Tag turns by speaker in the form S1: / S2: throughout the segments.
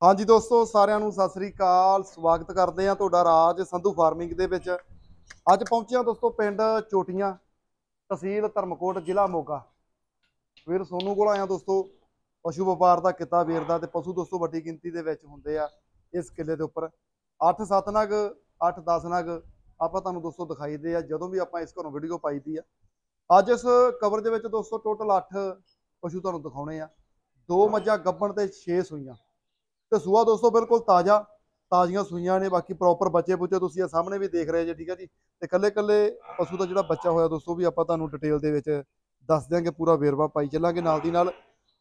S1: हाँ जी दोस्तों साਰਿਆਂ ਨੂੰ ਸਤਿ ਸ੍ਰੀ ਅਕਾਲ ਸਵਾਗਤ ਕਰਦੇ ਆ ਤੁਹਾਡਾ ਰਾਜ ਸੰਧੂ ਫਾਰਮਿੰਗ ਦੇ ਵਿੱਚ। ਅੱਜ ਪਹੁੰਚੇ ਆ ਦੋਸਤੋ ਪਿੰਡ ਚੋਟੀਆਂ ਤਹਿਸੀਲ ਧਰਮਕੋਟ ਜ਼ਿਲ੍ਹਾ ਮੋਗਾ। ਵੀਰ ਸੋਨੂ ਕੋਲ ਆਇਆ ਦੋਸਤੋ। ਪਸ਼ੂ ਵਪਾਰ ਦਾ ਕਿੱਤਾ ਵੀਰ ਦਾ ਤੇ ਪਸ਼ੂ ਦੋਸਤੋ ਵੱਡੀ ਗਿਣਤੀ ਦੇ ਵਿੱਚ ਹੁੰਦੇ ਆ ਇਸ ਕਿੱਲੇ ਦੇ ਉੱਪਰ। 8-7 ਨਗ 8-10 ਨਗ ਆਪਾਂ ਤੁਹਾਨੂੰ ਦੋਸਤੋ ਦਿਖਾਈਦੇ ਆ ਜਦੋਂ ਵੀ ਆਪਾਂ ਇਸ ਘਰੋਂ ਵੀਡੀਓ ਪਾਈਦੀ ਆ। ਅੱਜ ਇਸ ਕਵਰ ਦੇ ਵਿੱਚ ਦੋਸਤੋ ਟੋਟਲ 8 ਪਸ਼ੂ ਤੁਹਾਨੂੰ ਦਿਖਾਉਣੇ ਆ। 2 ਮੱਝਾਂ ਗੱਭਣ ਤੇ 6 ਸੂਈਆਂ ਤੇ ਸੂਆ ਦੋਸਤੋ ਬਿਲकुल ਤਾਜ਼ੀਆਂ ਸੂਈਆਂ ਨੇ। ਬਾਕੀ ਪ੍ਰੋਪਰ ਬੱਚੇ ਬੁੱਚੇ ਤੁਸੀਂ ਆ ਸਾਹਮਣੇ ਵੀ ਦੇਖ ਰਹੇ ਜੇ, ਠੀਕ ਹੈ ਜੀ। ਤੇ ਕੱਲੇ ਪਸ਼ੂ ਦਾ ਜਿਹੜਾ ਬੱਚਾ ਹੋਇਆ ਦੋਸਤੋ ਵੀ ਆਪਾਂ ਤੁਹਾਨੂੰ ਡਿਟੇਲ ਦੇ ਵਿੱਚ ਦੱਸ ਦਿਆਂਗੇ, ਪੂਰਾ ਵੇਰਵਾ ਪਾਈ ਚੱਲਾਂਗੇ। ਨਾਲ ਦੀ ਨਾਲ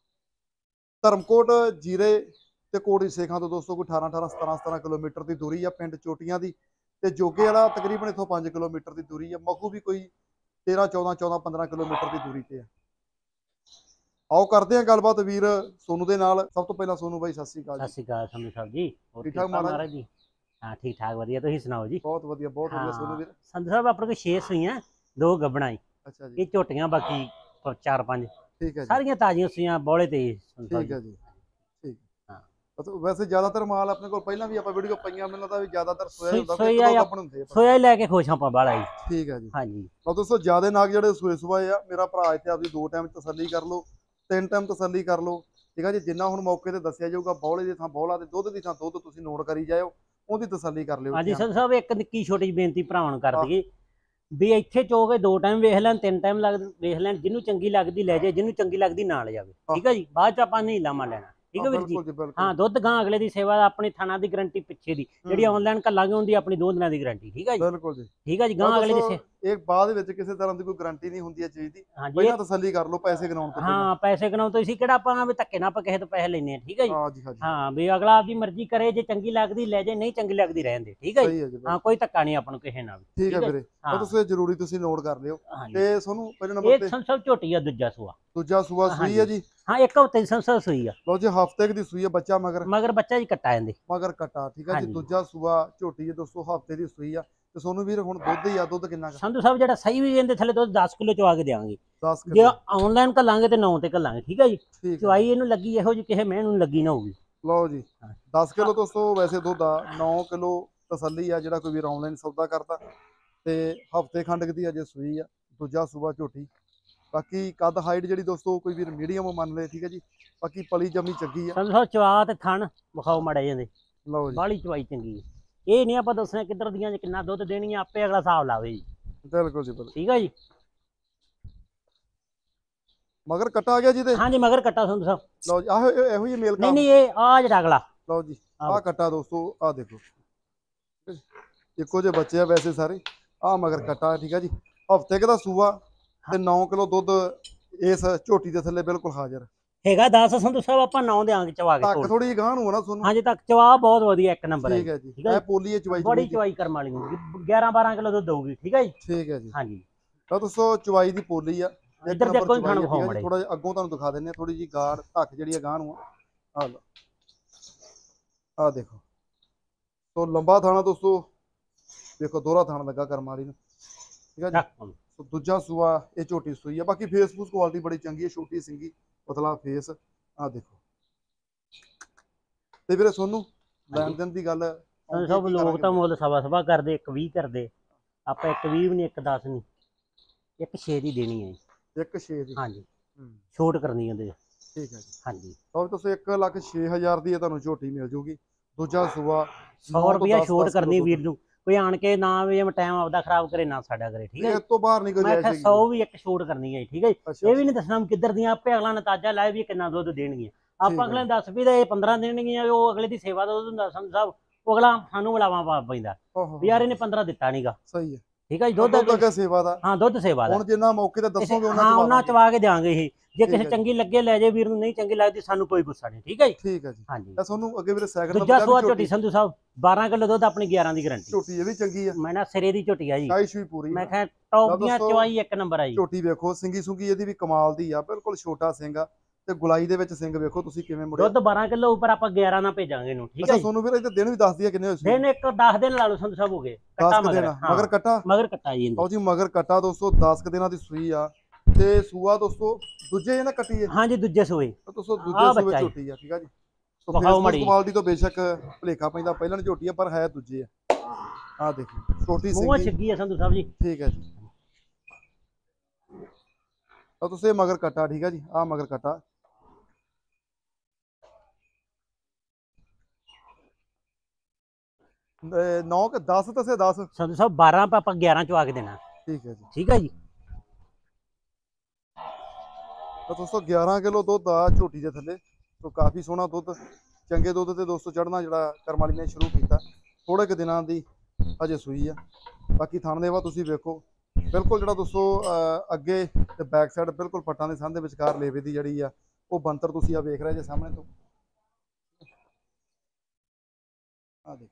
S1: ਧਰਮਕੋਟ ਜੀਰੇ ਤੇ ਕੋੜੀ ਸੇਖਾਂ ਤੋਂ ਦੋਸਤੋ ਕੋਈ 17 ਕਿਲੋਮੀਟਰ ਦੀ ਦੂਰੀ ਆ ਪਿੰਡ ਚੋਟੀਆਂ ਦੀ। ਤੇ ਜੋਗੇ ਵਾਲਾ ਤਕਰੀਬਨ ਇੱਥੋਂ 5 ਕਿਲੋਮੀਟਰ ਦੀ ਦੂਰੀ ਆ। ਮਖੂ ਵੀ ਕੋਈ 13-14-15 ਕਿਲੋਮੀਟਰ ਦੀ ਦੂਰੀ ਤੇ ਆ। आओ करते हैं गलबात वीर सोनू दे नाल। सब तो पहला सोनू भाई सत श्री अकाल।
S2: सत श्री अकाल संधू साहब जी, और
S1: ठीक ठाक महाराज
S2: जी? हाँ ठीक ठाक वधिया, तुसीं सुनाओ जी?
S1: बहुत वधिया सोनू वीर।
S2: संधू साहब अपने कोल 6 सूईयां, 2 गब्बणां।
S1: अच्छा जी।
S2: ये झोटियां बाकी 4-5
S1: ठीक है
S2: सारियां ताजियां सूईयां बौले ते।
S1: ठीक है जी, ठीक। हां तो वैसे ज्यादातर माल अपने को पहला भी आप वीडियो पईयां मिलदा दा भी ज्यादातर सोया हुंदा कोई तो गब्बण हुंदे आ।
S2: सोया लेके खुश हां पा बाला जी।
S1: ठीक है जी।
S2: हां जी।
S1: तो दोस्तों ज्यादा नाग जेडे सोए सुबाए आ मेरा भरा इत्थे आपदी 2 टाइम तसल्ली कर लो, 3 टाइम तसल्ली कर लो, ठीक है जी। जिन्ना हुण मौके ते दस्सिया जाऊगा बौले दी थां बौला ते दुध दी थां दुध तुसीं नोट करी जाओ, ਉਹਦੀ ਤਸੱਲੀ ਕਰ ਲਿਓ।
S2: ਹਾਂਜੀ ਸੰਧੂ ਸਾਹਿਬ ਇੱਕ ਨਿੱਕੀ ਛੋਟੀ ਬੇਨਤੀ ਭਰਾਵਾਂ ਨੂੰ ਕਰ ਦਈਏ ਵੀ ਇੱਥੇ ਚੋਗੇ 2 ਟਾਈਮ ਵੇਖ ਲੈਣ, 3 ਟਾਈਮ ਵੇਖ ਲੈਣ, ਜਿਹਨੂੰ ਚੰਗੀ ਲੱਗਦੀ ਲੈ ਜਾਏ, ਜਿਹਨੂੰ ਚੰਗੀ ਲੱਗਦੀ ਨਾ ਲੈ ਜਾਵੇ, ਠੀਕ ਹੈ ਜੀ। ਬਾਅਦ ਚ ਆਪਾਂ ਨਹੀਂ ਲਾਮਾ ਲੈਣਾ, ਠੀਕ ਹੈ ਵੀਰ ਜੀ। ਹਾਂ ਦੁੱਧ ਗਾਂ ਅਗਲੇ ਦੀ ਸੇਵਾ ਆਪਣੀ ਥਾਣਾ ਦੀ ਗਾਰੰਟੀ ਪਿੱਛੇ ਦੀ ਜਿਹੜੀ ਆਨਲਾਈਨ ਕੱਲਾਂਗੇ ਹੁੰਦੀ ਆਪਣੀ 2 ਦਿਨਾਂ ਦੀ ਗਾਰੰਟੀ, ਠੀਕ ਹੈ ਜੀ।
S1: ਬਿਲਕੁਲ ਜੀ,
S2: ਠੀਕ ਹੈ ਜੀ। ਗਾਂ ਅਗਲੇ ਦੀ
S1: ਇੱਕ ਬਾਅਦ ਵਿੱਚ ਕਿਸੇ ਤਰ੍ਹਾਂ ਦੀ ਕੋਈ ਗਾਰੰਟੀ ਨਹੀਂ ਹੁੰਦੀ ਹੈ ਚੀਜ਼ ਦੀ। ਪਹਿਲਾਂ ਤਸੱਲੀ ਕਰ ਲਓ ਪੈਸੇ ਗਨਾਉਣ ਤੋਂ।
S2: ਹਾਂ ਪੈਸੇ ਗਨਾਉਣ ਤੋਂ ਅਸੀਂ ਕਿਹੜਾ ਆਪਾਂ ਵੀ ਧੱਕੇ ਨਾਲ ਆਪਾਂ ਕਿਸੇ ਤੋਂ ਪੈਸੇ ਲੈਣੇ ਆ, ਠੀਕ ਹੈ ਜੀ।
S1: ਹਾਂ ਜੀ, ਹਾਂ ਜੀ।
S2: ਹਾਂ ਵੀ ਅਗਲਾ ਆਪਦੀ ਮਰਜ਼ੀ ਕਰੇ, ਜੇ ਚੰਗੀ ਲੱਗਦੀ ਲੈ ਜਾਏ, ਨਹੀਂ ਚੰਗੀ ਲੱਗਦੀ ਰਹਿਣ ਦੇ, ਠੀਕ ਹੈ ਜੀ। ਹਾਂ ਕੋਈ ਧੱਕਾ ਨਹੀਂ ਆਪਾਂ ਨੂੰ ਕਿਸੇ ਨਾਲ।
S1: ਠੀਕ ਹੈ ਵੀਰੇ, ਉਹ ਤੁਸੀਂ ਜ਼ਰੂਰੀ ਤੁਸੀਂ ਨੋਟ ਕਰ ਲਿਓ। ਤੇ ਤੁਹਾਨੂੰ ਪਹਿਲੇ ਨੰਬਰ ਤੇ
S2: ਸਭ ਝੋਟੀ ਆ, ਦੂਜਾ
S1: ਸੂਆ ਸੂਈ ਹੈ ਜੀ।
S2: ਹਾਂ ਇੱਕ ਹਫ਼ਤੇ ਦੀ ਸੰਸਾ ਸੂਈ ਆ।
S1: ਲਓ ਜੀ ਹਫ਼ਤੇ ਦੀ ਸੂਈ ਹੈ, ਬੱਚਾ ਮਗਰ
S2: ਬੱਚਾ ਜੀ ਕੱਟਾ ਜਾਂਦੇ
S1: ਮਗਰ ਕੱਟਾ, ਠੀਕ ਹੈ ਜੀ। ਦੂਜਾ ਸੂਆ ਝੋਟੀ ਹੈ ਦੋਸਤੋ, ਹਫ਼ਤੇ ਦੀ ਸੂਈ ਆ। ਤੇ ਸੋਨੂੰ ਵੀਰ ਹੁਣ ਦੁੱਧ ਹੀ ਆ, ਦੁੱਧ ਕਿੰਨਾ
S2: ਸੰਧੂ ਸਾਹਿਬ ਜਿਹੜਾ ਸਹੀ ਵੀ ਇਹਦੇ ਥੱਲੇ ਦੁੱਧ 10 ਕਿਲੋ ਚਵਾ ਕੇ ਦੇਵਾਂਗੇ।
S1: 10
S2: ਜੇ ਆਨਲਾਈਨ ਘੱਲਾਂਗੇ ਤੇ 9 ਤੇ ਘੱਲਾਂਗੇ, ਠੀਕ ਹੈ ਜੀ। ਚਵਾਈ ਇਹਨੂੰ ਲੱਗੀ ਇਹੋ ਜਿਹੀ ਕਿਸੇ ਮਹਿਣ ਨੂੰ ਲੱਗੀ ਨਾ ਹੋਊਗੀ।
S1: ਲਓ ਜੀ 10 ਕਿਲੋ ਦੋਸਤੋ ਵੈਸੇ ਦੁੱਧ ਆ, 9 ਕਿਲੋ ਤਸੱਲੀ ਆ ਜਿਹੜਾ ਕੋਈ ਵੀਰ ਆਨਲਾਈਨ ਸੌਦਾ ਕਰਦਾ। ਤੇ ਹਫ਼ਤੇ ਖੰਡ ਦੀ ਅਜੇ ਸੂਈ ਆ। ਦੂਜਾ ਸੂਆ ਝੋਟੀ। ਬਾਕੀ ਕੱਦ ਹਾਈਟ ਜਿਹੜੀ ਦੋਸਤੋ ਕੋਈ ਵੀਰ ਮੀਡੀਅਮ ਮੰਨ ਲਏ, ਠੀਕ ਹੈ ਜੀ। ਬਾਕੀ ਪਲੀ ਜੰਮੀ ਚੰਗੀ ਆ।
S2: ਸੰਧੂ ਸਾਹਿਬ ਚਵਾ ਤੇ ਥਣ ਵਿਖਾਓ ਮਾੜੇ ਜਾਂਦੇ।
S1: ਲਓ ਜੀ
S2: ਬਾਹਲੀ ਚਵਾਈ ਚੰਗੀ ਹੈ। ਇਹ ਨਹੀਂ ਆਪਾਂ ਦੱਸਣਾ ਕਿੱਧਰ ਦੀਆਂ ਜੇ ਕਿੰਨਾ ਦੁੱਧ ਦੇਣੀਆਂ, ਆਪੇ ਅਗਲਾ ਹਿਸਾਬ ਲਾਵੇ ਜੀ।
S1: ਬਿਲਕੁਲ ਜੀ ਬਿਲਕੁਲ,
S2: ਠੀਕ ਹੈ ਜੀ।
S1: ਮਗਰ ਕੱਟਾ ਆ ਗਿਆ ਜੀ ਤੇ।
S2: ਹਾਂਜੀ ਮਗਰ ਕੱਟਾ ਸੰਧੂ ਸਾਹਿਬ।
S1: ਲਓ ਜੀ ਆਹ ਇਹੋ ਹੀ ਮੇਲ
S2: ਨਹੀਂ ਇਹ ਆ ਜਿਹੜਾ ਅਗਲਾ।
S1: ਲਓ ਜੀ ਆਹ ਕੱਟਾ ਦੋਸਤੋ, ਆਹ ਦੇਖੋ ਇੱਕੋ ਜਿਹੇ ਬੱਚੇ ਆ ਵੈਸੇ ਸਾਰੇ। ਆਹ ਮਗਰ ਕੱਟਾ, ਠੀਕ ਹੈ ਜੀ। ਹਫ਼ਤੇ ਦਾ ਸੂਆ ਤੇ 9 ਕਿਲੋ ਦੁੱਧ ਇਸ ਝੋਟੀ ਦੇ ਥੱਲੇ ਬਿਲਕੁਲ ਹਾਜ਼ਰ
S2: ਹੈਗਾ। 10 ਸੰਧੂ ਸਾਹਿਬ ਆਪਾਂ 9 ਦੇਾਂਗੇ ਚਵਾ ਕੇ।
S1: ਤੱਕ ਥੋੜੀ ਜਿਹੀ ਗਾਂ ਨੂੰ ਨਾ ਤੁਹਾਨੂੰ।
S2: ਹਾਂਜੀ ਤੱਕ ਚਵਾ ਬਹੁਤ ਵਧੀਆ, ਇੱਕ ਨੰਬਰ ਹੈ।
S1: ਠੀਕ ਹੈ ਜੀ। ਇਹ ਪੋਲੀ ਹੈ ਚਵਾਈ
S2: ਬੜੀ ਚਵਾਈ ਕਰਮ ਵਾਲੀ ਹੋਊਗੀ, 11-12 ਕਿਲੋ ਦੁੱਧ ਦਊਗੀ, ਠੀਕ ਹੈ ਜੀ।
S1: ਠੀਕ ਹੈ ਜੀ।
S2: ਹਾਂਜੀ
S1: ਤਾਂ ਦੋਸਤੋ ਚਵਾਈ ਦੀ ਪੋਲੀ ਆ।
S2: ਇੱਧਰ ਦੇਖੋ ਥਣ ਵਿਖਾਓ ਮੜੇ।
S1: ਥੋੜਾ ਜਿਹਾ ਅੱਗੋਂ ਤੁਹਾਨੂੰ ਦਿਖਾ ਦਿੰਨੇ ਆ, ਥੋੜੀ ਜਿਹੀ ਗਾੜ ਧੱਕ ਜਿਹੜੀ ਆ ਗਾਂ ਨੂੰ ਆ ਲਓ। ਆਹ ਦੇਖੋ ਸੋ ਲੰਬਾ ਥਾਣਾ ਦੋਸਤੋ, ਦੇਖੋ ਦੋਹਰਾ ਥਾਣਾ ਲੱਗਾ ਕਰਮ ਵਾਲੀ ਨੂੰ, ਠੀਕ ਹੈ ਜੀ। ਦੂਜਾ ਸੂਆ ਇਹ ਝੋਟੀ ਸੂਈ ਆ। ਬਾਕੀ ਫੇਸ ਫੂਸ ਕੁਆਲਿਟੀ ਬੜੀ ਚੰਗੀ ਹੈ, ਛੋਟੀ ਸਿੰਗੀ ਪਤਲਾ ਫੇਸ। ਆਹ ਦੇਖੋ ਤੇ ਵੀਰੇ ਸੋਨੂੰ ਲੈਣ ਦੇਣ ਦੀ ਗੱਲ
S2: ਸਭ ਲੋਕ ਤਾਂ ਮੁੱਲ ਸਵਾ ਕਰਦੇ, 1-20 ਕਰਦੇ। ਆਪਾਂ 1-20 ਵੀ ਨਹੀਂ, 1-10 ਨਹੀਂ, 1-6 ਦੀ ਦੇਣੀ ਹੈ।
S1: 1-6 ਦੀ
S2: ਹਾਂਜੀ ਛੋਟ ਕਰਨੀ ਉਹਦੇ।
S1: ਠੀਕ ਹੈ ਜੀ।
S2: ਹਾਂਜੀ
S1: ਤਾਂ ਤੁਸੀਂ 1,06,000 ਦੀ ਤੁਹਾਨੂੰ ਝੋਟੀ ਮਿਲ ਜੂਗੀ। ਦੂਜਾ ਸੂਆ
S2: 100 ਰੁਪਇਆ ਛੋਟ ਕਰਨੀ ਵੀਰ ਨੂੰ। ਕੋਈ ਆਣ ਕੇ ਨਾ ਵੀ ਟਾਈਮ ਆਪਦਾ ਖਰਾਬ ਕਰੇ ਨਾ ਸਾਡਾ ਕਰੇ, ਠੀਕ ਹੈ।
S1: ਇਸ ਤੋਂ ਬਾਹਰ ਨਹੀਂ ਕੋਈ
S2: ਮੈਂ 100 ਵੀ ਇੱਕ ਛੋਟ ਕਰਨੀ ਹੈ, ਠੀਕ ਹੈ। ਇਹ ਵੀ ਨਹੀਂ ਦੱਸਣਾ ਕਿੱਧਰ ਦੀਆਂ, ਆਪੇ ਅਗਲਾ ਨਤਾਜਾ ਲਾਏ ਵੀ ਕਿੰਨਾ ਦੁੱਧ ਦੇਣਗੀਆਂ। ਆਪਾਂ ਅਗਲੇ 10 ਵੀ ਇਹ 15 ਦੇਣਗੀਆਂ, ਉਹ ਅਗਲੇ ਦੀ ਸੇਵਾ ਦਾ ਦੁੱਧ ਹੁੰਦਾ ਸੰਧੂ ਸਾਹਿਬ। ਉਹ ਅਗਲਾ ਸਾਨੂੰ ਬੁਲਾਵਾ ਪਾ ਪੈਂਦਾ ਵੀ ਯਾਰ ਇਹਨੇ 15 ਦਿੱਤਾ ਨਹੀਂਗਾ।
S1: ਸਹੀ ਹੈ,
S2: ਠੀਕ ਹੈ ਜੀ। ਦੁੱਧ
S1: ਸੇਵਾ ਦਾ।
S2: ਹਾਂ ਦੁੱਧ ਸੇਵਾ ਦਾ।
S1: ਹੁਣ ਜਿੰਨਾ ਮੌਕੇ ਤੇ ਦੱਸੋਗੇ
S2: ਉਹਨਾਂ ਚਵਾ ਕੇ ਦਿਆਂਗੇ ਇਹ। ਜੇ ਕਿਸੇ ਚੰਗੀ ਲੱਗੇ ਲੈ ਜੇ ਵੀਰ ਨੂੰ, ਨਹੀਂ ਚੰਗੀ ਲੱਗਦੀ ਸਾਨੂੰ ਕੋਈ ਗੁੱਸਾ ਨਹੀਂ, ਠੀਕ ਹੈ ਜੀ।
S1: ਠੀਕ ਹੈ ਜੀ।
S2: ਹਾਂਜੀ
S1: ਤੁਹਾਨੂੰ ਅੱਗੇ ਵੀਰੇ ਸੈਕਿੰਡ
S2: ਦੂਜਾ ਸੂਆ ਝੋਟੀ ਸੰਧੂ ਸਾਹਿਬ 12 ਕਿਲੋ ਦੁੱਧ, ਆਪਣੀ 11 ਦੀ ਗਾਰੰਟੀ।
S1: ਝੋਟੀ ਇਹ ਵੀ ਚੰਗੀ ਆ।
S2: ਮੈਂ ਨਾ ਸਿਰੇ ਦੀ ਝੋਟੀ ਆ ਜੀ,
S1: ਕਾਈਸ਼ ਵੀ ਪੂਰੀ।
S2: ਮੈਂ ਕਿਹਾ ਟੌਪ ਦੀਆਂ ਚਵਾਈ ਇੱਕ ਨੰਬਰ ਆ ਜੀ।
S1: ਝੋਟੀ ਵੇਖੋ ਸਿੰਗੀ ਸੁੰਗੀ ਇਹਦੀ ਵੀ ਕਮਾਲ ਦੀ ਆ, ਬਿਲਕੁਲ ਛੋਟਾ ਸਿੰਘ ਆ। ਤੇ ਗੁਲਾਈ ਦੇ ਵਿੱਚ ਸਿੰਘ ਵੇਖੋ ਤੁਸੀਂ ਕਿਵੇਂ ਮੁੜਿਆ।
S2: ਦੁੱਧ 12 ਕਿਲੋ ਉੱਪਰ ਆਪਾਂ 11 ਨਾਲ ਭੇਜਾਂਗੇ ਇਹਨੂੰ, ਠੀਕ ਹੈ।
S1: ਤੁਹਾਨੂੰ ਵੀਰ ਇਹਦੇ ਦਿਨ ਵੀ ਦੱਸ ਦਿਆ ਕਿੰਨੇ ਹੋਏ ਸੀ।
S2: ਦਿਨ 10 ਦਿਨ ਲਾ ਲਓ ਸੰਧੂ ਸਾਹਿਬ ਹੋ ਗਏ।
S1: ਕੱਟਾ ਮਗਰ ਕੱਟਾ
S2: ਜੀ।
S1: ਲਓ ਜੀ ਮਗਰ ਕੱਟਾ ਦੋਸਤੋ 10 ਦਿਨਾਂ ਦੀ ਸੂਈ ਆ। ਤੇ ਸੂਆ ਦੋਸਤੋ ਦੂਜੇ ਨਾ ਕੱਟੀ ਹੈ।
S2: ਹਾਂਜੀ ਦੂਜੇ ਸੂਏ
S1: ਦੋਸਤੋ ਦੂਜੇ ਸੂਏ ਝੋਟੀ ਆ, ਠੀਕ ਆ ਜੀ।
S2: ਵਿਖਾਓ ਮਾੜੀ
S1: ਕੁਆਲਿਟੀ ਤੋਂ ਬੇਸ਼ੱਕ ਭਲੇਖਾ ਪੈਂਦਾ, ਪਹਿਲਾਂ ਝੋਟੀ ਆ ਪਰ ਹੈ ਦੂਜੀ ਆ। ਆ ਦੇਖੋ ਛੋਟੀ
S2: ਮੂੰਹ
S1: ਸਿੰਗੀ
S2: ਛੱਗੀ ਆ ਸੰਧੂ ਸਾਹਿਬ ਜੀ।
S1: ਠੀਕ ਹੈ ਜੀ। ਤਾਂ ਤੁਸੀਂ ਮਗਰ ਕੱਟਾ ਠੀਕ ਹੈ ਜੀ, ਆ ਮਗਰ ਕੱਟਾ ਨੌ ਕਿ 10 ਤਾਂ ਸੇ 10
S2: ਸੰਧੂ ਸਾਹਿਬ 12 ਆਪਾਂ 11 ਚਵਾ ਕੇ ਦੇਣਾ।
S1: ਠੀਕ ਹੈ ਜੀ।
S2: ਠੀਕ ਹੈ ਜੀ।
S1: ਤਾਂ ਦੋਸਤੋ 11 ਕਿਲੋ ਦੁੱਧ ਆ ਝੋਟੀ ਦੇ ਥੱਲੇ, ਤੋਂ ਕਾਫੀ ਸੋਹਣਾ ਦੁੱਧ, ਚੰਗੇ ਦੁੱਧ ਤੇ ਦੋਸਤੋ ਚੜਨਾ ਜਿਹੜਾ ਕਰਮ ਵਾਲੀ ਨੇ ਸ਼ੁਰੂ ਕੀਤਾ, ਥੋੜੇ ਕੁ ਦਿਨਾਂ ਦੀ ਅਜੇ ਸੂਈ ਆ। ਬਾਕੀ ਥਣ ਦੇਵਾ ਤੁਸੀਂ ਵੇਖੋ ਬਿਲਕੁਲ ਜਿਹੜਾ ਦੋਸਤੋ ਅੱਗੇ ਤੇ ਬੈਕ ਸਾਈਡ ਬਿਲਕੁਲ ਪੱਟਾਂ ਦੇ ਸੰਨ ਦੇ ਵਿਚਕਾਰ ਲੇਵੇ ਦੀ ਜਿਹੜੀ ਆ ਉਹ ਬੰਤਰ ਤੁਸੀਂ ਆ ਵੇਖ ਰਹੇ ਜੇ ਸਾਹਮਣੇ ਤੋਂ। ਆ ਦੇਖੋ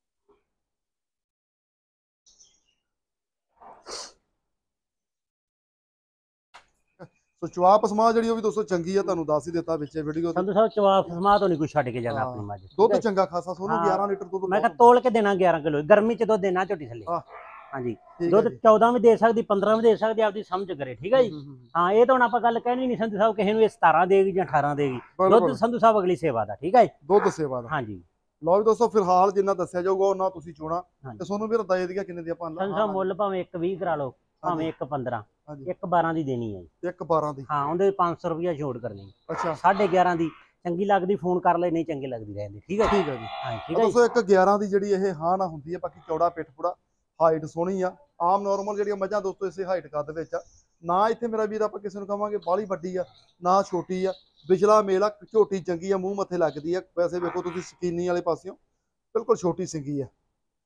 S1: ਸੋ ਚਵਾਪ ਸਮਾ ਜਿਹੜੀ ਉਹ ਵੀ ਦੋਸਤੋ ਚੰਗੀ ਆ, ਤੁਹਾਨੂੰ ਦੱਸ ਹੀ ਦਿੱਤਾ ਵਿੱਚ ਵੀਡੀਓ
S2: ਸੰਧੂ ਸਾਹਿਬ ਚਵਾਪ ਸਮਾ ਤੋਂ ਨਹੀਂ ਕੋਈ ਛੱਡ ਕੇ ਜਾਣਾ ਆਪਣੀ ਮੱਝ।
S1: ਦੁੱਧ ਚੰਗਾ ਖਾਸਾ ਸੋਨੂੰ 11 ਲੀਟਰ ਦੁੱਧ
S2: ਮੈਂ ਕਿਹਾ ਤੋਲ ਕੇ ਦੇਣਾ 11 ਕਿਲੋ, ਗਰਮੀ ਚ ਦੁੱਧ ਦੇਣਾ ਝੋਟੀ ਥੱਲੇ। ਹਾਂਜੀ ਦੁੱਧ 14 ਵੀ ਦੇ ਸਕਦੀ, 15 ਵੀ ਦੇ ਸਕਦੀ, ਆਪਦੀ ਸਮਝ ਕਰੇ। ਠੀਕ ਹੈ ਜੀ। ਹਾਂ ਇਹ ਤਾਂ ਹੁਣ ਆਪਾਂ ਗੱਲ ਕਹਿਣੀ ਨਹੀਂ ਸੰਧੂ ਸਾਹਿਬ ਕਿਸੇ ਨੂੰ ਇਹ 17 ਦੇਗੀ ਜਾਂ 18 ਦੇਗੀ, ਦੁੱਧ ਸੰਧੂ ਸਾਹਿਬ ਅਗਲੀ ਸੇਵਾ ਦਾ। ਠੀਕ ਹੈ
S1: ਦੁੱਧ ਸੇਵਾ ਦਾ।
S2: ਹਾਂਜੀ
S1: ਲਓ ਵੀ ਦੋਸਤੋ ਫਿਲਹਾਲ ਜਿੰਨਾ ਦੱਸਿਆ ਜਾਊਗਾ ਉਹਨਾਂ ਤੁਸੀਂ ਚੋਣਾ ਤੇ ਤੁਹਾਨੂੰ ਵੀ ਰਦਾਈ ਦੀਆਂ ਕਿੰਨੇ ਦੀ ਆਪਾਂ
S2: ਸੰਧੂ ਸਾਹਿਬ ਮੁੱਲ ਭਾਵੇਂ 1.20 ਕਰਾ ਲਓ, ਭਾਵੇਂ 1.15, 1.12 ਦੀ ਦੇਣੀ ਹੈ ਜੀ।
S1: 1.12 ਦੀ।
S2: ਹਾਂ ਉਹਦੇ 500 ਰੁਪਇਆ ਛੋੜ ਕਰਨੀ।
S1: ਅੱਛਾ
S2: 11.5 ਦੀ ਚੰਗੀ ਲੱਗਦੀ ਫੋਨ ਕਰ ਲੈ, ਨਹੀਂ ਚੰਗੀ ਲੱਗਦੀ ਰਹਿੰਦੇ। ਠੀਕ ਹੈ
S1: ਠੀਕ ਹੈ ਜੀ।
S2: ਹਾਂ ਠੀਕ ਹੈ
S1: ਦੋਸਤੋ 1.11 ਦੀ ਜਿਹੜੀ ਇਹ ਹਾਂ ਨਾ ਹੁੰਦੀ ਹੈ। ਬਾਕੀ ਚੌੜਾ ਪਿੱਠ ਪੂੜਾ, ਹਾਈਟ ਸੋਹਣੀ ਆ। ਆਮ ਨਾਰਮਲ ਜਿਹੜੀਆਂ ਮੱਝਾਂ ਦੋਸਤੋ ਇਸੇ ਹਾਈਟ ਕੱਦ ਵਿੱਚ ਆ, ਨਾ ਇੱਥੇ ਮੇਰਾ ਵੀਰ ਆਪਾਂ ਕਿਸੇ ਨੂੰ ਕਹਾਂਗੇ ਬਾਹਲੀ ਵੱਡੀ ਆ ਨਾ ਛੋਟੀ ਆ, ਵਿਚਲਾ ਮੇਲ ਆ, ਝੋਟੀ ਚੰਗੀ ਆ, ਮੂੰਹ ਮੱਥੇ ਲੱਗਦੀ ਆ। ਵੈਸੇ ਵੇਖੋ ਤੁਸੀਂ ਸਕੀਨੀ ਵਾਲੇ ਪਾਸਿਓਂ ਬਿਲਕੁਲ ਛੋਟੀ ਸਿੰਗੀ ਆ।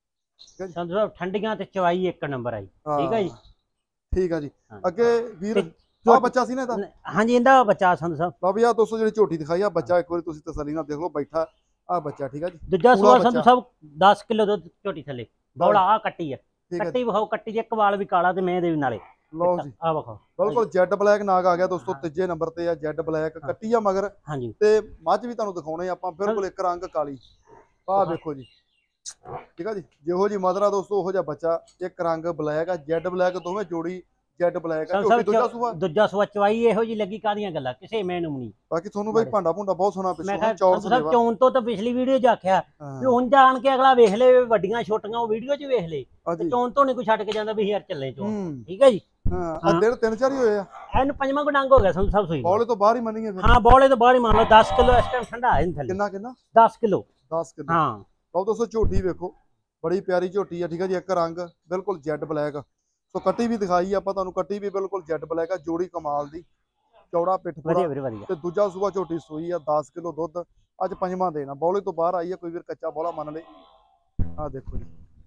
S2: ਸੰਧੂ ਸਾਹਿਬ ਠੰਡੀਆਂ ਤੇ ਚਵਾਈ ਇੱਕ ਨੰਬਰ ਆਈ। ਠੀਕ ਹੈ ਜੀ।
S1: ਠੀਕ ਆ ਜੀ। ਅੱਗੇ ਵੀਰ ਜੋ ਬੱਚਾ ਸੀ ਨਾ ਇਹਦਾ,
S2: ਹਾਂਜੀ ਇਹਦਾ ਬੱਚਾ ਸੰਧੂ ਸਾਹਿਬ।
S1: ਲਓ ਵੀ ਆ ਦੋਸਤੋ ਜਿਹੜੀ ਝੋਟੀ ਦਿਖਾਈ ਆ ਬੱਚਾ, ਇੱਕ ਵਾਰੀ ਤੁਸੀਂ ਤਸੱਲੀ ਨਾਲ ਦੇਖ ਲਓ, ਬੈਠਾ ਆ ਬੱਚਾ। ਠੀਕ ਆ ਜੀ।
S2: ਦੂਜਾ ਸੂਆ ਸੰਧੂ ਸਾਹਿਬ 10 ਕਿਲੋ ਦੁੱਧ ਝੋਟੀ ਥੱਲੇ, ਬੌਲਾ ਆ ਕੱਟੀ ਆ, ਕੱਟੀ ਵਿਖਾਓ, ਕੱਟੀ ਦੇ ਇੱਕ ਵਾਲ ਵੀ ਕਾਲਾ ਤੇ ਮੈਂ ਦੇ ਵੀ ਨਾਲੇ।
S1: ਲਓ ਜੀ
S2: ਆ ਵਿਖਾਓ
S1: ਬਿਲਕੁਲ ਜੈਡ ਬਲੈਕ ਨਾਗ ਆ ਗਿਆ ਦੋਸਤੋ, ਤੀਜੇ ਨੰਬਰ ਤੇ ਆ ਜੈਡ ਬਲੈਕ ਕੱਟੀ ਆ ਮਗਰ।
S2: ਹਾਂਜੀ
S1: ਤੇ ਮੱਝ ਵੀ ਤੁਹਾਨੂੰ ਦਿਖਾਉਣੇ ਆਪਾਂ, ਬਿਲਕੁਲ ਇੱਕ ਰੰਗ ਕਾਲੀ। ਆਹ ਵੇਖੋ ਜੀ। ਠੀਕ ਆ ਜੀ। ਜਿਹੋ ਜੀ ਮਦਰ ਆ ਦੋਸਤੋ ਉਹੋ ਜਿਹਾ ਬੱਚਾ, ਇੱਕ ਰੰਗ ਬਲੈਕ ਆ, ਜੈਡ ਬਲੈਕ ਦੋਵੇਂ ਜੋੜੀ ਜੈਡ ਬਲੈਕ ਆ। ਝੋਟੀ
S2: ਦੂਜਾ ਸੂਆ ਚਵਾਈ ਇਹੋ ਜੀ ਲੱਗੀ, ਕਾਦੀਆਂ ਗੱਲਾਂ ਕਿਸੇ ਮੈਨੂੰ ਨਹੀਂ।
S1: ਬਾਕੀ ਤੁਹਾਨੂੰ ਬਈ ਭਾਂਡਾ ਭੁੰਡਾ ਬਹੁਤ ਸੋਹਣਾ ਪਿੱਛੋਂ
S2: ਮੈਂ ਕਿਹਾ ਚੋਣ ਤੋਂ ਤਾਂ ਪਿਛਲੀ ਵੀਡੀਓ 'ਚ ਆਖਿਆ ਵੀ ਹੁਣ ਜਾਣ ਕੇ ਅਗਲਾ ਵੇਖ ਲੇ, ਵੱਡੀਆਂ ਛੋਟੀਆਂ ਉਹ ਵੀਡੀਓ 'ਚ ਵੇਖ ਲੇ, ਚੋਣ ਤੋਂ ਨਹੀਂ ਕੋਈ ਛੱਡ ਕੇ ਜਾਂਦਾ ਵੀ ਯਾਰ ਚੱਲੇ ਚੋਣ। ਠੀਕ ਹੈ ਜੀ।
S1: ਹਾਂ ਦਿਨ 3-4 ਹੀ ਹੋਏ ਆ,
S2: ਇਹਨੂੰ ਪੰਜਵਾਂ ਗੁਡੰਗ ਹੋ ਗਿਆ ਸੰਧੂ ਸਾਹਿਬ ਸੂਈ।
S1: ਬੌਲੇ ਤੋਂ ਬਾਹਰ ਹੀ ਮੰਨੀਏ ਫਿਰ।
S2: ਹਾਂ ਬੌਲੇ ਤੋਂ ਬਾਹਰ ਹੀ ਮੰਨ ਲਓ। 10 ਕਿਲੋ ਇਸ ਟਾਈਮ ਠੰਡਾ ਹੈ ਥੱਲੇ।
S1: ਕਿੰਨਾ
S2: 10 ਕਿਲੋ।
S1: 10 ਕਿਲੋ।
S2: ਹਾਂ
S1: ਲਓ ਦੋਸਤੋ ਝੋਟੀ ਵੇਖੋ, ਬੜੀ ਪਿਆਰੀ ਝੋਟੀ ਆ। ਠੀਕ ਹੈ ਜੀ। ਇੱਕ ਰੰਗ ਬਿਲਕੁਲ ਜੈਡ ਬਲੈਕ। ਸੋ ਕੱਟੀ ਵੀ ਦਿਖਾਈ ਆਪਾਂ ਤੁਹਾਨੂੰ, ਕੱਟੀ ਵੀ ਬਿਲਕੁਲ ਜੈਡ ਬਲੈਕ ਆ, ਜੋੜੀ ਕਮਾਲ ਦੀ, ਚੌੜਾ ਪਿੱਠ ਪੂੜਾ ਤੇ ਦੂਜਾ ਸੂਆ ਝੋਟੀ ਸੂਈ ਆ। 10 ਕਿਲੋ ਦੁੱਧ ਅੱਜ ਪੰਜਵਾਂ ਦੇਣਾ, ਬੌਲੇ ਤੋਂ ਬਾਹਰ ਆਈ ਆ। ਕੋਈ ਵੀਰ ਕੱਚਾ ਬੌਲਾ ਮੰਨ ਲੇ। ਆਹ ਦੇਖੋ ਜੀ।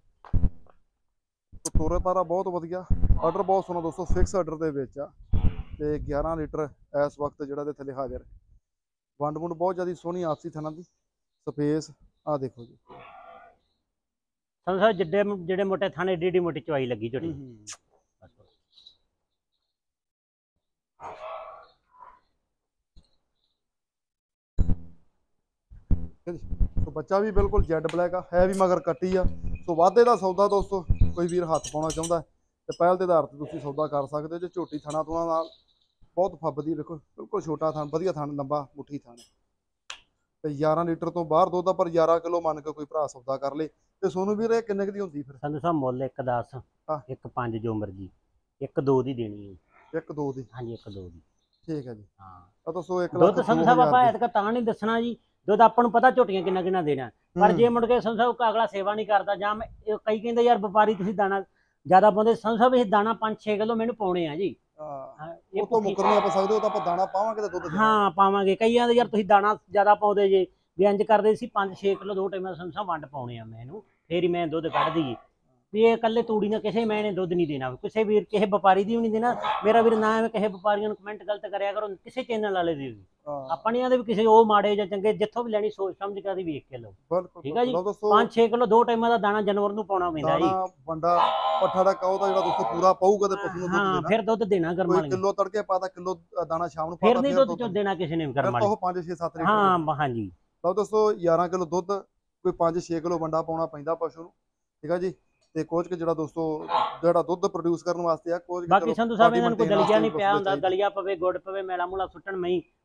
S1: ਤੋਰੇ ਤਾਰਾ ਬਹੁਤ ਵਧੀਆ, ਆਰਡਰ ਬਹੁਤ ਸੋਹਣਾ ਦੋਸਤੋ, ਫਿਕਸ ਆਰਡਰ ਦੇ ਵਿੱਚ ਆ ਤੇ 11 ਲੀਟਰ ਇਸ ਵਕਤ ਜਿਹੜਾ ਦੇ ਥੱਲੇ ਹਾਜ਼ਰ। ਵੰਡ ਵੁੰਡ ਬਹੁਤ ਜ਼ਿਆਦਾ ਸੋਹਣੀ ਆਪਸੀ ਥਣਾ ਦੀ ਸਪੇਸ। ਆਹ ਦੇਖੋ ਜੀ।
S2: ਸੰਧੂ ਸਾਹਿਬ ਜਿਹੜੇ ਮੋਟੇ ਥਾਣੇ ਏਡੀ ਮੋਟੀ ਚਵਾਈ ਲੱਗੀ ਝੋਟੀ।
S1: ਸੋ ਬੱਚਾ ਵੀ ਬਿਲਕੁਲ ਜੈਡ ਬਲੈਕ ਆ, ਹੈ ਵੀ ਮਗਰ ਕੱਟੀ ਆ। ਸੋ ਵਾਧੇ ਦਾ ਸੌਦਾ ਦੋਸਤੋ ਕੋਈ ਵੀਰ ਹੱਥ ਪਾਉਣਾ ਚਾਹੁੰਦਾ ਤੇ ਪਹਿਲ ਦੇ ਆਧਾਰ ਤੇ ਤੁਸੀਂ ਸੌਦਾ ਕਰ ਸਕਦੇ ਹੋ। ਜੇ ਝੋਟੀ ਥਣਾ ਥੁਣਾ ਨਾਲ ਬਹੁਤ ਫੱਬਦੀ, ਵੇਖੋ ਬਿਲਕੁਲ ਛੋਟਾ ਥਣ, ਵਧੀਆ ਥਣ, ਲੰਬਾ ਮੁੱਠੀ ਥਣ ਤੇ 11 ਲੀਟਰ ਤੋਂ ਬਾਹਰ ਦੁੱਧ ਆ। ਪਰ 11 ਕਿਲੋ ਮੰਨ ਕੇ ਕੋਈ ਭਰਾ ਸੌਦਾ ਕਰ ਲੇ ਤੇ ਸੋਨੂੰ ਵੀਰ ਇਹ ਕਿੰਨੇ ਦੀ ਹੁੰਦੀ ਫਿਰ?
S2: ਸੰਧੂ ਸਾਹਿਬ ਮੁੱਲ 1.10 1.5 ਜੋ ਮਰਜੀ, 1.2 ਦੀ ਦੇਣੀ ਹੈ।
S1: 1.2 ਦੀ?
S2: ਹਾਂਜੀ 1.2 ਦੀ।
S1: ਠੀਕ ਹੈ ਜੀ।
S2: ਹਾਂ
S1: ਤਾਂ ਦੋਸਤੋ 1 ਲੱਖ
S2: ਦੁੱਧ ਸੰਧੂ ਸਾਹਿਬ ਆਪਾਂ ਐਤਕਾਂ ਤਾਂ ਨਹੀਂ ਦੱਸਣਾ ਜੀ, ਦੁੱਧ ਆਪਾਂ ਨੂੰ ਪਤਾ ਝੋਟੀਆਂ ਕਿੰਨਾ ਕਿੰਨਾ ਦੇਣਾ, ਪਰ ਜੇ ਮੁੜ ਕੇ ਸੰਧੂ ਸਾਹਿਬ ਅਗਲਾ ਸੇਵਾ ਨਹੀਂ ਕਰਦਾ, ਜਾਂ ਕਈ ਕਹਿੰਦੇ ਯਾਰ ਵਪਾਰੀ ਤੁਸੀਂ ਦਾਣਾ ਜ਼ਿਆਦਾ ਪਾਉਂਦੇ। ਸੰਧੂ ਸਾਹਿਬ ਇਹ ਦਾਣਾ 5-6 ਕਿਲੋ ਮੈਨੂੰ ਪਾਉਣੇ ਆ ਜੀ।
S1: ਉਹ ਤੋਂ ਮੁੱਕਰ ਨਹੀਂ ਆਪਾਂ ਸਕਦੇ, ਉਹ ਤਾਂ ਆਪਾਂ ਦਾਣਾ ਪਾਵਾਂਗੇ ਤੇ ਦੁੱਧ ਦੇਣਾ।
S2: ਹਾਂ ਪਾਵਾਂਗੇ। ਕਈਆਂ ਦੇ ਯਾਰ ਤੁਸੀਂ ਦਾਣਾ ਜ਼ਿਆਦਾ ਪਾਉਂਦੇ ਜੇ, ਵੀ ਇੰਜ ਕਰਦੇ ਸੀ 5-6 ਕਿਲੋ 2 ਟਾਈਮਾਂ ਸੰਧੂ ਸਾਹਿਬ ਵੰਡ ਪਾਉਣੇ ਆ ਮੈਨੂੰ, ਫੇਰ ਹੀ ਮੈਂ ਦੁੱਧ ਕੱਢ ਦਈਏ। ਵੀ ਇਹ ਇਕੱਲੇ ਤੂੜੀ ਨਾਲ ਕਿਸੇ ਮੈਂ ਨੇ ਦੁੱਧ ਨਹੀਂ ਦੇਣਾ, ਕਿਸੇ ਵੀਰ ਕਿਸੇ ਵਪਾਰੀ ਦੀ ਵੀ ਨਹੀਂ ਦੇਣਾ। ਮੇਰਾ ਵੀਰ ਨਾ ਐਵੇਂ ਕਿਸੇ ਵਪਾਰੀਆਂ ਨੂੰ ਕਮੈਂਟ ਗਲਤ ਕਰਿਆ ਕਰੋ, ਕਿਸੇ ਚੈਨਲ ਵਾਲੇ ਦੀ ਵੀ ਆਪਾਂ ਨਹੀਂ ਆਂਦੇ ਵੀ ਕਿਸੇ ਉਹ ਮਾੜੇ ਜਾਂ ਚੰਗੇ, ਜਿੱਥੋਂ ਵੀ ਲੈਣੀ ਸੋਚ ਸਮਝ ਕੇ ਵੇਖ ਕੇ ਲਓ। ਠੀਕ ਹੈ ਜੀ। 5-6 ਕਿਲੋ 2 ਟਾਈਮਾਂ ਦਾ ਦਾਣਾ ਜਾਨਵਰ ਨੂੰ ਪਾਉਣਾ ਪੈਂਦਾ ਜੀ।
S1: ਬੰਦਾ ਪੱਠਾ ਦਾ ਕਾਉ ਤਾਂ ਜਿਹੜਾ ਦੋਸਤੋ ਪੂਰਾ ਪਾਊਗਾ ਤੇ ਪਸ਼ੂ ਨੂੰ ਦੁੱਧ ਦੇਣਾ।
S2: ਫਿਰ ਦੁੱਧ ਦੇਣਾ ਕਰਮ ਵਾਲੇ
S1: ਕਿਲੋ ਤੜਕੇ ਪਾਤਾ, ਕਿਲੋ ਦਾਣਾ ਸ਼ਾਮ ਨੂੰ
S2: ਪਾਤਾ, ਫਿਰ ਨਹੀਂ ਦੁੱਧ ਚੋਂ ਦੇਣਾ ਕਿਸੇ ਨੇ ਕਰਮ ਵਾਲੇ।
S1: ਉਹ 5-6-7 ਲੀਟਰ।
S2: ਹਾਂ ਹਾਂਜੀ।
S1: ਲਓ ਦੋਸਤੋ 11 ਕਿਲੋ ਦੁੱਧ, ਕੋਈ 5-6 ਕਿਲੋ ਵੰਡਾ ਪਾਉਣਾ ਪੈਂਦਾ ਪਸ਼ੂ ਨੂੰ। ਠੀਕ ਹੈ ਜੀ। ਤੇ ਕੋਚ ਕੇ ਜਿਹੜਾ ਦੋਸਤੋ ਜਿਹੜਾ ਦੁੱਧ ਪ੍ਰੋਡਿਊਸ ਕਰਨ ਵਾਸਤੇ ਆ ਕੋਚ।
S2: ਬਾਕੀ ਸੰਧੂ ਸਾਹਿਬ ਇਹਨਾਂ ਨੂੰ ਕੋਈ ਦਲੀਆ ਨਹੀਂ ਪਿਆ ਹੁੰਦਾ, ਦਲੀਆ ਪਵੇ ਗੁੜ ਪਵੇ ਮੈਲਾ ਮੂਲਾ ਸੁੱਟਣ ਮਈ